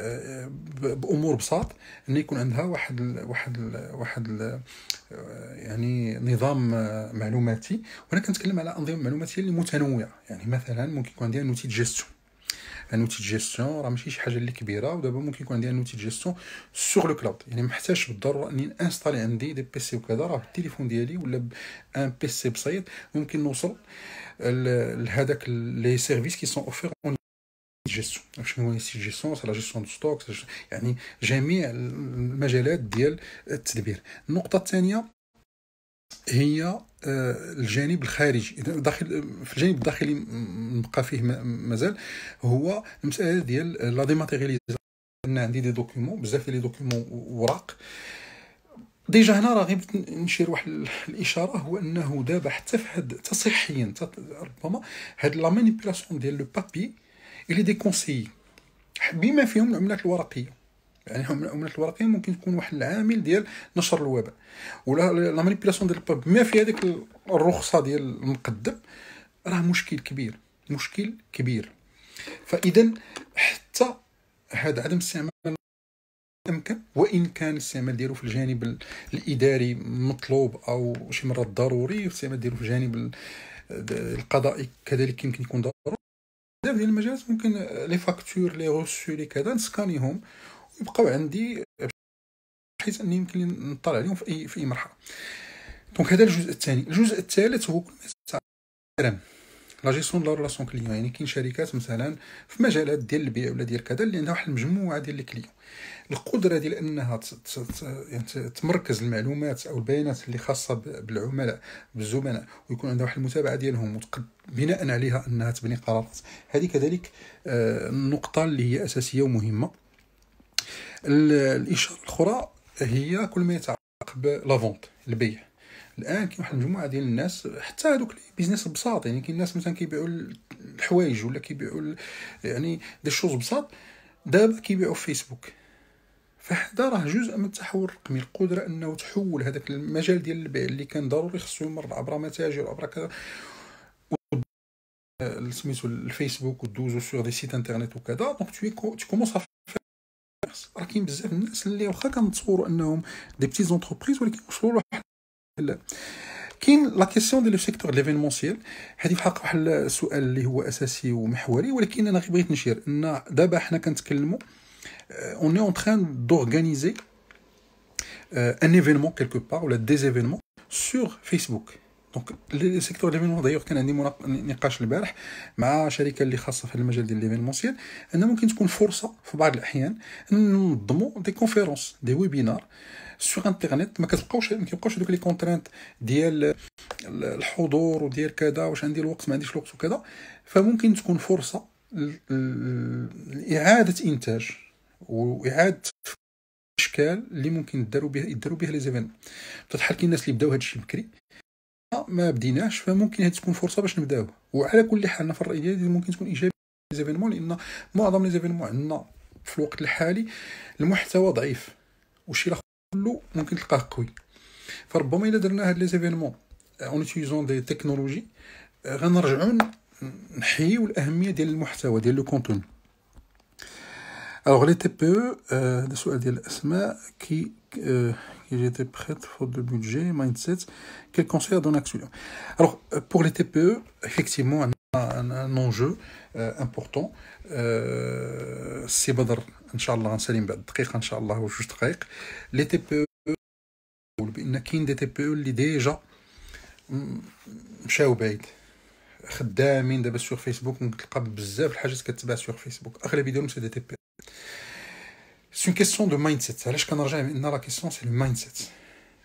بامور بساط ان يكون عندها واحد ال واحد ال واحد ال يعني نظام معلوماتي. وانا كنتكلم على انظمه معلوماتيه اللي متنوعه، يعني مثلا ممكن يكون عندها نوتي جيستيون، ان اوتي جيستيون راه ماشي شي حاجه اللي كبيره، ودابا ممكن يكون عندي ان اوتي جيستيون سور لو كلاود، يعني ما محتاجش بالضروره اني انستالي عندي دي بي سي وكذا، راه بالتليفون ديالي ولا ان بي سي بسيط ممكن نوصل لهذاك لي سيرفيس كي سون اوفير اون جيستيون. شنو هي سي جيستيون؟ سي لا جيستيون دو ستوك، يعني جميع المجالات ديال التدبير. النقطه الثانيه هي الجانب الخارجي. داخل في الجانب الداخلي نبقى فيه مازال هو المساله ديال لا ديماتيرياليزاسيون. انا عندي دي دوكيومون، بزاف ديال لي دوكيومون وراق. ديجا هنا راه غير نشير واحد الاشاره، هو انه دابا حتى في هاد تصحيا ربما هاد لا مانيبيولاسيون ديال لو بابي اللي دي كونسيي بما فيهم العملات الورقيه. يعني العملات الورقيه ممكن تكون واحد العامل ديال نشر الوباء، ولا لا مانيبيولاسيون ديال الباب بما في هذيك الرخصه ديال المقدم، راه مشكل كبير، مشكل كبير. فاذا حتى هذا عدم استعمال امكن، وان كان الاستعمال ديالو في الجانب الاداري مطلوب او شي مرات ضروري، الاستعمال ديالو في الجانب القضائي كذلك يمكن يكون ضروري. بزاف ديال المجالات ممكن لي فاكتور لي روسو لي كذا نسكانيهم ويبقاو عندي بحيث اني يمكن نطلع عليهم في اي في اي مرحله. دونك هذا الجزء الثاني. الجزء الثالث هو لا جيستيون دو لا ريلاسيون كليون. يعني كاين شركات مثلا في مجالات ديال البيع ولا ديال كذا اللي عندها واحد المجموعه ديال لي كليون، القدره ديال انها يعني تمركز المعلومات او البيانات اللي خاصه بالعملاء بالزبناء، ويكون عندها واحد المتابعه ديالهم وتقد بناء عليها انها تبني قرارات. هذه كذلك النقطه اللي هي اساسيه ومهمه. الاشاره الاخرى هي كل ما يتعلق بلا فونت، البيع. الان كاين واحد المجموعه ديال الناس، حتى هذوك لي بيزنس بساط، يعني كاين الناس مثلا كيبيعوا الحوايج ولا كيبيعوا يعني دي شوز بساط، دابا كيبيعوا في فيسبوك. فهذا راه جزء من التحول الرقمي، القدره انه تحول هذاك المجال ديال البيع اللي كان ضروري خصو يمر عبر متاجر عبر كذا سميتو الفيسبوك ودوزو سور دي سيت انترنت وكذا. دونك تو تو كومونس راه كاين بزاف الناس اللي واخا كنتصوروا انهم دي بتي زونتربريز ولكن وصلوا لواحد. كاين لا كيسيون ديال لو سيكتور ليفينمونسيال. هذه في الحق واحد السؤال اللي هو اساسي ومحوري، ولكن انا غير بغيت نشير ان دابا حنا كنتكلموا اون اي اون تران دورغانيزي ان ايفينمون كيلكو بار ولا دي ايفينمون سور فيسبوك. دونك لي سيكتور ليفينمون دايوغ كان عندي نقاش البارح مع شركه اللي خاصه في المجال ديال ليفينمونسيال، ان ممكن تكون فرصه في بعض الاحيان ان ننظموا دي كونفيرونس دي ويبينار سور انترنت. ما كتبقاوش ما كيبقاوش دوك لي كونترانت ديال الحضور وديال كذا، واش عندي الوقت ما عنديش الوقت وكذا. فممكن تكون فرصه لاعاده انتاج واعاده اشكال اللي ممكن يداروا بها يداروا بها لي زيفينمون. بحال كاين الناس اللي بداو هذا الشيء بكري ما بديناش، فممكن هذه تكون فرصه باش نبداو. وعلى كل حال في الراي ديالي ممكن تكون ايجابيه لي زيفينمون، لان معظم لي زيفينمون عندنا في الوقت الحالي المحتوى ضعيف والشيء الاخر كله ممكن تلقاه قوي. فربما الا درنا هاد لي زيفينمون اون يوتيليزون دي تكنولوجي غنرجعوا نحيوا الاهميه ديال المحتوى ديال لو كونتوني. Alors les T P E, هذا سؤال ديال الاسماء كي qui j'étais prête faute de budget, mindset, quel conseil à donner actuellement? Alors pour les T P E, effectivement un, un, un enjeu euh, important. سي بدر ان شاء الله غنسالي بعد دقيقه ان شاء الله وجوج دقائق. لي تي بي او بان كاين دي تي بي او اللي ديجا مشاو بعيد خدامين دابا سور فيسبوك. ممكن تلقى بزاف الحاجات كتباع سور فيسبوك، اغلبيه ديالهم سي دي تي بي. سي اون كيسيون دو مايند سيت. علاش كنرجع بان لا كيسيون سي لو مايند سيت.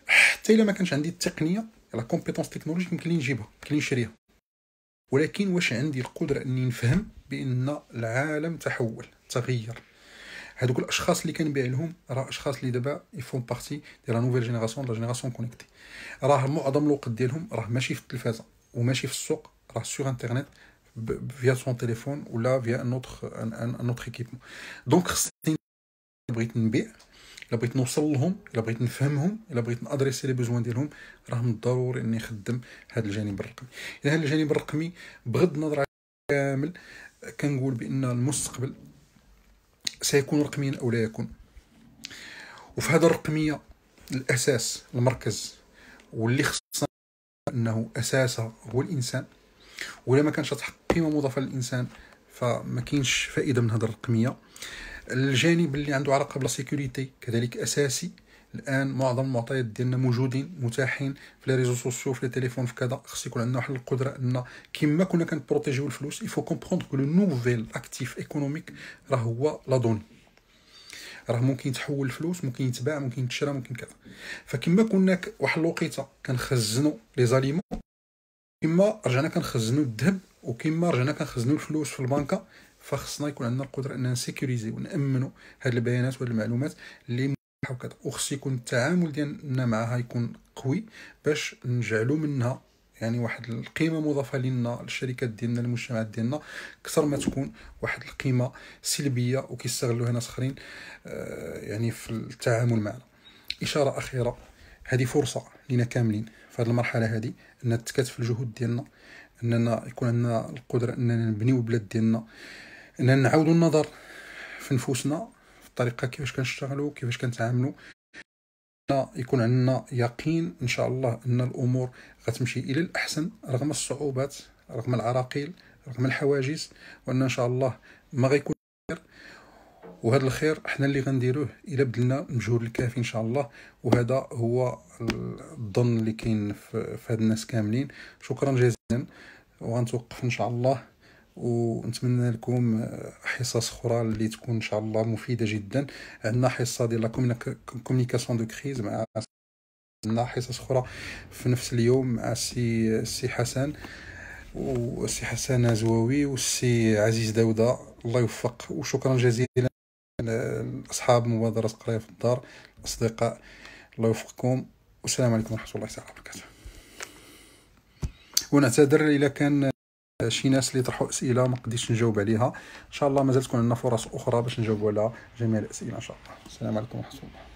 حتى الا ما كانش عندي التقنيه لا كومبيتونس تكنولوجيك يمكن لي نجيبها، يمكن لي نشريها، ولكن واش عندي القدره اني نفهم بان العالم تحول تغير. هذوك الاشخاص اللي كنبيع لهم راه اشخاص اللي دابا يفون بارتي ديال لا نوفيل جينيراسيون لا جينيراسيون كونيكتي. راه معظم الوقت ديالهم راه ماشي في التلفازه وماشي في السوق، راه سور انترنت فيا سون تليفون ولا فيا ان اوتر ان اوتر ايكيبمون. دونك خصني بغيت نبيع، الا بغيت نوصل لهم، الا بغيت نفهمهم، الا بغيت نادريسي لي بوزوان ديالهم، راه من الضروري اني نخدم هذا الجانب الرقمي. اذا هذا الجانب الرقمي بغض النظر كامل كنقول بان المستقبل سيكون رقميا او لا يكون. وفي هذا الرقميه الاساس المركز واللي خصنا انه اساسها هو الانسان، ولا ما كانش تحقق قيمه مضافه للانسان فما كاينش فائده من هذه الرقميه. الجانب اللي عنده علاقه بلا سيكوريتي كذلك اساسي. الان معظم المعطيات ديالنا موجودين متاحين في لي ريزو سوسيو، في لي تليفون، في كذا. خص يكون عندنا واحد القدره ان كما كنا كنبروتيجيو الفلوس يفو كومبروندر كو لو نوفيل اكتيف ايكونوميك راه هو لا دوني. راه ممكن يتحول الفلوس، ممكن يتباع، ممكن يتشرى، ممكن كذا. فكما كنا واحد الوقيته كنخزنوا لي زاليمون، كما رجعنا كنخزنوا الذهب، وكما رجعنا كنخزنوا الفلوس في البنكه، فخصنا يكون عندنا القدره اننا نسيكوريزي ونامنوا هذه البيانات وهذه المعلومات اللي وكذا. وخص يكون التعامل ديالنا معها يكون قوي باش نجعلوا منها يعني واحد القيمه مضافه لنا الشركات ديالنا المجتمعات ديالنا، اكثر ما تكون واحد القيمه سلبيه وكيستغلوها ناس اخرين يعني في التعامل معنا. اشاره اخيره، هذه فرصه لينا كاملين في هذه المرحله هذه ان نتكاتف الجهود ديالنا، اننا يكون عندنا القدره اننا نبنيو البلاد ديالنا، اننا نعاودوا النظر في نفوسنا في الطريقه كيفاش كنشتغلوا، كيفاش كنتعاملوا، يكون عندنا يقين ان شاء الله ان الامور غتمشي الى الاحسن رغم الصعوبات، رغم العراقيل، رغم الحواجز، وان ان شاء الله ما غيكون خير. وهذا الخير احنا اللي غنديروه الا بدلنا المجهود الكافي ان شاء الله. وهذا هو الظن اللي كاين في هاد الناس كاملين. شكرا جزيلا، وغنتوقف ان شاء الله، ونتمنى لكم حصص اخرى اللي تكون ان شاء الله مفيده جدا. عندنا حصه ديال لا كومونيكاسيون دو كريز، مع عندنا حصص اخرى في نفس اليوم مع السي السي حسن والسي حسن زواوي والسي عزيز داوده. الله يوفق، وشكرا جزيلا لاصحاب مبادره قرايه في الدار، الاصدقاء. الله يوفقكم، والسلام عليكم ورحمه الله تعالى وبركاته. ونعتذر اذا كان شي ناس اللي طرحوا اسئله ما قديتش نجاوب عليها. ان شاء الله مازال تكون عندنا فرص اخرى باش نجاوبوا على جميع الاسئله ان شاء الله. السلام عليكم ورحمه الله.